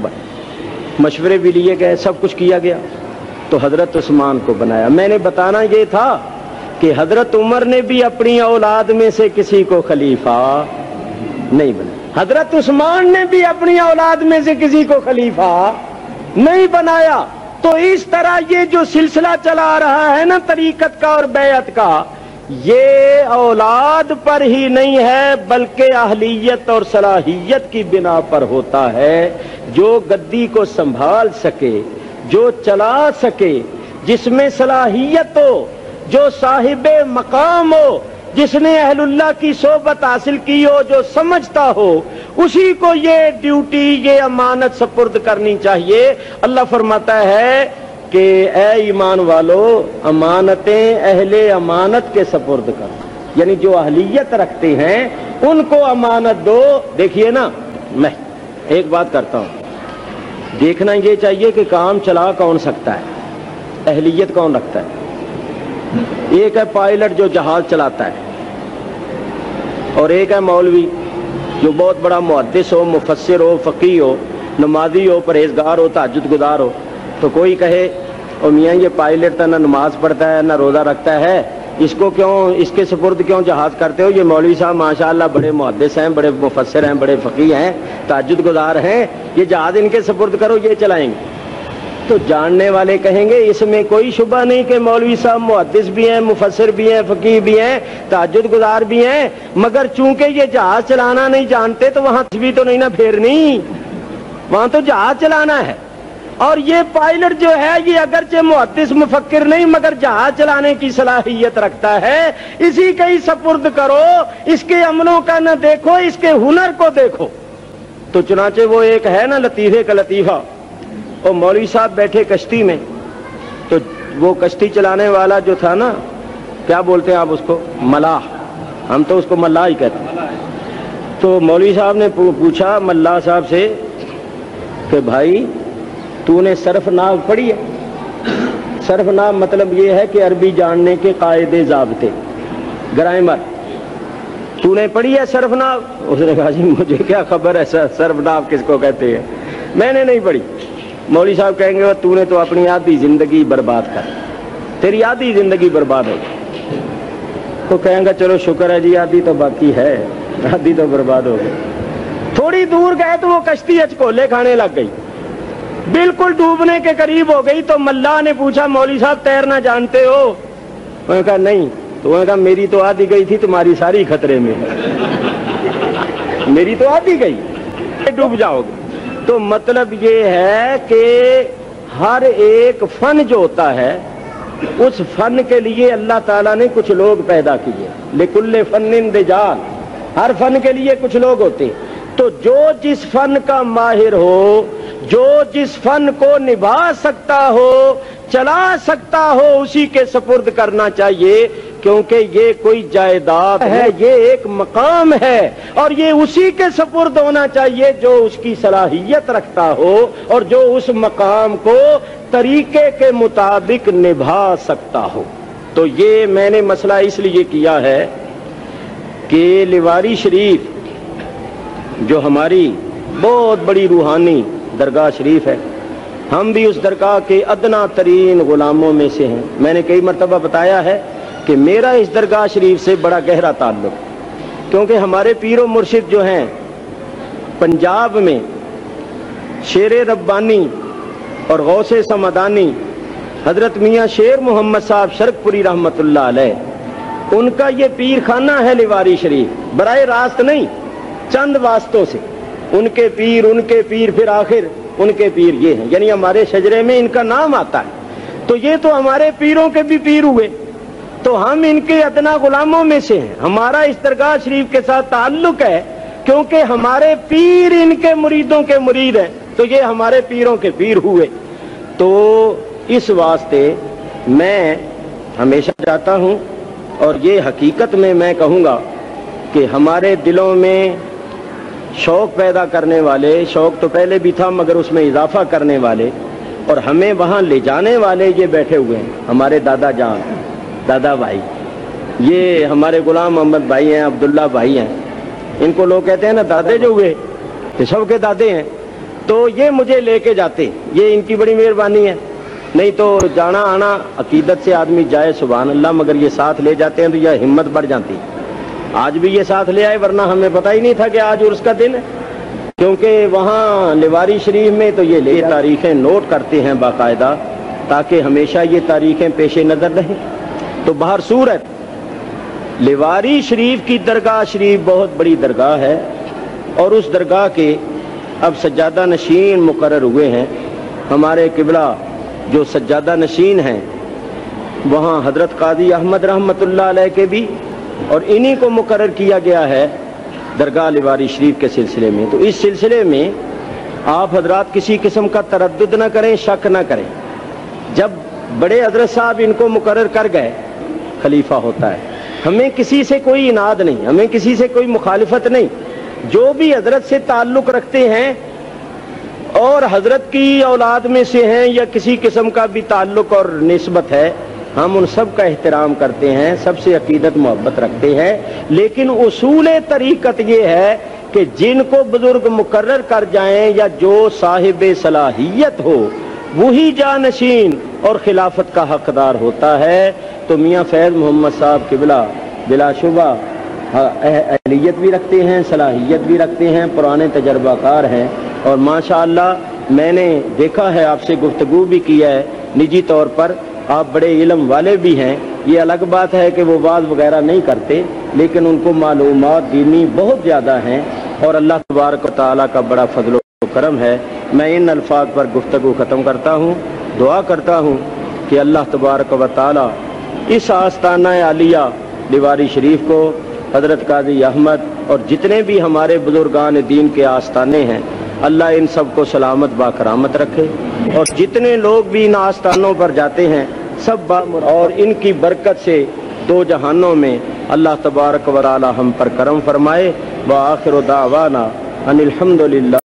مشورے بھی لیے گئے، سب کچھ کیا گیا، تو حضرت عثمان کو بنایا۔ میں نے بتانا یہ تھا کہ حضرت عمر نے بھی اپنی اولاد میں سے کسی کو خلیفہ نہیں بنایا، حضرت عثمان نے بھی اپنی اولاد میں سے کسی کو خلیفہ نہیں بنایا۔ تو اس طرح یہ جو سلسلہ چلا رہا ہے نا طریقت کا اور بیعت کا، یہ اولاد پر ہی نہیں ہے بلکہ اہلیت اور صلاحیت کی بنا پر ہوتا ہے۔ جو گدی کو سنبھال سکے، جو چلا سکے، جس میں صلاحیت ہو، جو صاحب مقام ہو، جس نے اہل اللہ کی صحبت حاصل کی ہو، جو سمجھتا ہو، اسی کو یہ ڈیوٹی، یہ امانت سپرد کرنی چاہیے۔ اللہ فرماتا ہے کہ اے ایمان والو امانتیں اہل امانت کے سپرد کر، یعنی جو اہلیت رکھتے ہیں ان کو امانت دو۔ دیکھیے نا، میں ایک بات کرتا ہوں، دیکھنا یہ چاہیے کہ کام چلا کون سکتا ہے، اہلیت کون رکھتا ہے۔ ایک ہے پائلٹ جو جہاز چلاتا ہے اور ایک ہے مولوی جو بہت بڑا محدث ہو، مفسر ہو، فقیہ ہو، نمازی ہو، پرہیزگار ہو، تہجد گزار ہو۔ تو کوئی کہے او میاں یہ پائلٹ تو نہ نماز پڑھتا ہے نہ روزہ رکھتا ہے، اس کو کیوں، اس کے سپرد کیوں جہاز کرتے ہو؟ یہ مولوی صاحب ماشاءاللہ بڑے محدث ہیں، بڑے مفسر ہیں، بڑے فقیہ ہیں، تہجد گزار ہیں، یہ جہاز ان کے سپرد کرو، یہ چلائیں گے۔ تو جاننے والے کہیں گے اس میں کوئی شبہ نہیں کہ مولوی صاحب محدث بھی ہیں، مفسر بھی ہیں، فقیہ بھی ہیں، تہجد گزار بھی ہیں، مگر چونکہ یہ جہاز چلانا نہیں جانتے تو وہاں بھی تو نہیں نہ پھیرنی، وہاں تو جہاز چلانا ہے۔ اور یہ پائلٹ جو ہے یہ اگرچہ محدث مفکر نہیں مگر جہاز چلانے کی صلاحیت رکھتا ہے، اسی کا ہی سپرد کرو، اس کے عملوں کا نہ دیکھو، اس کے ہنر کو دیکھو۔ تو چنانچہ وہ ایک ہے نا لطیفے کا لطیفہ، اور مولوی صاحب بیٹھے کشتی میں، تو وہ کشتی چلانے والا جو تھا نا، کیا بولتے ہیں آپ اس کو، ملاح، ہم تو اس کو ملاح ہی کہتے ہیں۔ تو مولوی صاحب نے پوچھا ملاح صاحب سے کہ بھائی تو نے صرف ناو پڑھی ہے؟ صرف ناو مطلب یہ ہے کہ عربی جاننے کے قاعدے ضابطے، ग्रामर तूने पढ़ी है सरफनाब? उसने कहा जी मुझे क्या खबर है सर सरफनाब किसको कहते हैं, मैंने नहीं पढ़ी। मौलवी साहब कहेंगे वो तूने तो अपनी आधी जिंदगी बर्बाद कर, तेरी आधी जिंदगी बर्बाद हो। तो कहेंगे चलो शुक्र है जी आधी तो बाकी है, आधी तो बर्बाद हो गई। थोड़ी दूर गए तो वो कश्ती अचकोले खाने लग गई, बिल्कुल डूबने के करीब हो गई। तो मल्लाह ने पूछा मौलवी साहब तैरना जानते हो? उन्होंने कहा नहीं। तो उन्होंने कहा मेरी तो आधी गई थी, तुम्हारी सारी खतरे में है। मेरी तो आधी गई, डूब जाओगे। तो मतलब ये है कि हर एक फन जो होता है उस फन के लिए अल्लाह ताला ने कुछ लोग पैदा किए। लिकुल्ले फन्निन रिजाल, हर फन के लिए कुछ लोग होते। तो जो जिस फन का माहिर हो, जो जिस फन को निभा सकता हो, चला सकता हो, उसी के सपुर्द करना चाहिए, क्योंकि ये कोई जायदाद है, ये एक मकाम है और ये उसी के सपुर्द होना चाहिए जो उसकी सलाहियत रखता हो और जो उस मकाम को तरीके के मुताबिक निभा सकता हो। तो ये मैंने मसला इसलिए किया है कि लिवारी शरीफ जो हमारी बहुत बड़ी रूहानी दरगाह शरीफ है, हम भी उस दरगाह के अदना तरीन गुलामों में से हैं। मैंने कई मरतबा बताया है कि मेरा इस दरगाह शरीफ से बड़ा गहरा ताल्लुक, क्योंकि हमारे पीरो मुर्शिद जो हैं पंजाब में शेर रब्बानी और गौसे समदानी हजरत मियाँ शेर मोहम्मद साहब शरकपुरी रहमतुल्लाह अलैह, उनका ये पीर खाना है लिवारी शरीफ, बराए रास्त नहीं, चंद वास्तों से उनके पीर उनके पीर फिर आखिर उनके पीर ये हैं, यानी हमारे शजरे में इनका नाम आता है। तो ये तो हमारे पीरों के भी पीर हुए, तो हम इनके अदना गुलामों में से हैं। हमारा इस दरगाह शरीफ के साथ ताल्लुक है क्योंकि हमारे पीर इनके मुरीदों के मुरीद हैं, तो ये हमारे पीरों के पीर हुए। तो इस वास्ते मैं हमेशा चाहता हूँ, और ये हकीकत में मैं कहूँगा कि हमारे दिलों में शौक पैदा करने वाले, शौक तो पहले भी था मगर उसमें इजाफा करने वाले और हमें वहाँ ले जाने वाले ये बैठे हुए हैं। हमारे दादा जान, दादा भाई, ये हमारे गुलाम मोहम्मद भाई हैं, अब्दुल्ला भाई हैं, इनको लोग कहते हैं ना दादे जो हुए, ये सब के दादे हैं। तो ये मुझे लेके जाते, ये इनकी बड़ी मेहरबानी है। नहीं तो जाना आना अकीदत से आदमी जाए सुभान अल्लाह, मगर ये साथ ले जाते हैं तो यह हिम्मत बढ़ जाती। आज भी ये साथ ले आए, वरना हमें पता ही नहीं था कि आज उर्स का दिन है, क्योंकि वहाँ लिवारी शरीफ में तो ये ले तारीखें नोट करते हैं बाकायदा, ताकि हमेशा ये तारीखें पेश नज़र रहें। तो बाहर सूरत लिवारी शरीफ की दरगाह शरीफ बहुत बड़ी दरगाह है और उस दरगाह के अब सज्जादा नशीन मुकर्रर हुए हैं। हमारे किबला जो सज्जादा नशीन हैं वहाँ हजरत काजी अहमद रहमतुल्लाह अलैह के भी, और इन्हीं को मुकर्रर किया गया है दरगाह लिवारी शरीफ के सिलसिले में। तो इस सिलसिले में आप हजरात किसी किस्म का तरद्दुद न करें, शक न करें। जब बड़े हजरत साहब इनको मुकर्रर कर गए, खलीफा होता है, हमें किसी से कोई इनाद नहीं, हमें किसी से कोई मुखालिफत नहीं। जो भी हजरत से ताल्लुक रखते हैं और हजरत की औलाद में से हैं या किसी किस्म का भी ताल्लुक और निस्बत है, हम उन सब का एहतराम करते हैं, सबसे अकीदत मोहब्बत रखते हैं। लेकिन उसूल तरीकत ये है कि जिनको बुजुर्ग मुकर्रर कर जाएं या जो साहिब सलाहियत हो वही जानशीन और खिलाफत का हकदार होता है। तो मियाँ फैज़ मोहम्मद साहब किबला बिलाशुबा अहलियत भी रखते हैं, सलाहियत भी रखते हैं, पुराने तजर्बाकार हैं और माशाअल्लाह मैंने देखा है, आपसे गुफ्तगू भी किया है निजी तौर पर, आप बड़े इल्म वाले भी हैं। ये अलग बात है कि वो वाज वगैरह नहीं करते, लेकिन उनको मालूमात दीनी बहुत ज़्यादा हैं और अल्लाह तबारक व तआला का बड़ा फजल व करम है। मैं इन अल्फाज पर गुफ्तगू ख़त्म करता हूँ, दुआ करता हूँ कि अल्लाह तबारक व तआला इस आस्ताना आलिया लिवारी शरीफ को, हज़रत काजी अहमद और जितने भी हमारे बुजुर्गान दीन के आस्ताने हैं, अल्लाह इन सब को सलामत बाकरामत रखे और जितने लोग भी इन आस्थानों पर जाते हैं सब बामुर, और इनकी बरकत से दो जहानों में अल्लाह तबारक व तआला हम पर करम फरमाए। व आखिर दावाना अनिल हम्दुलिल्लाह।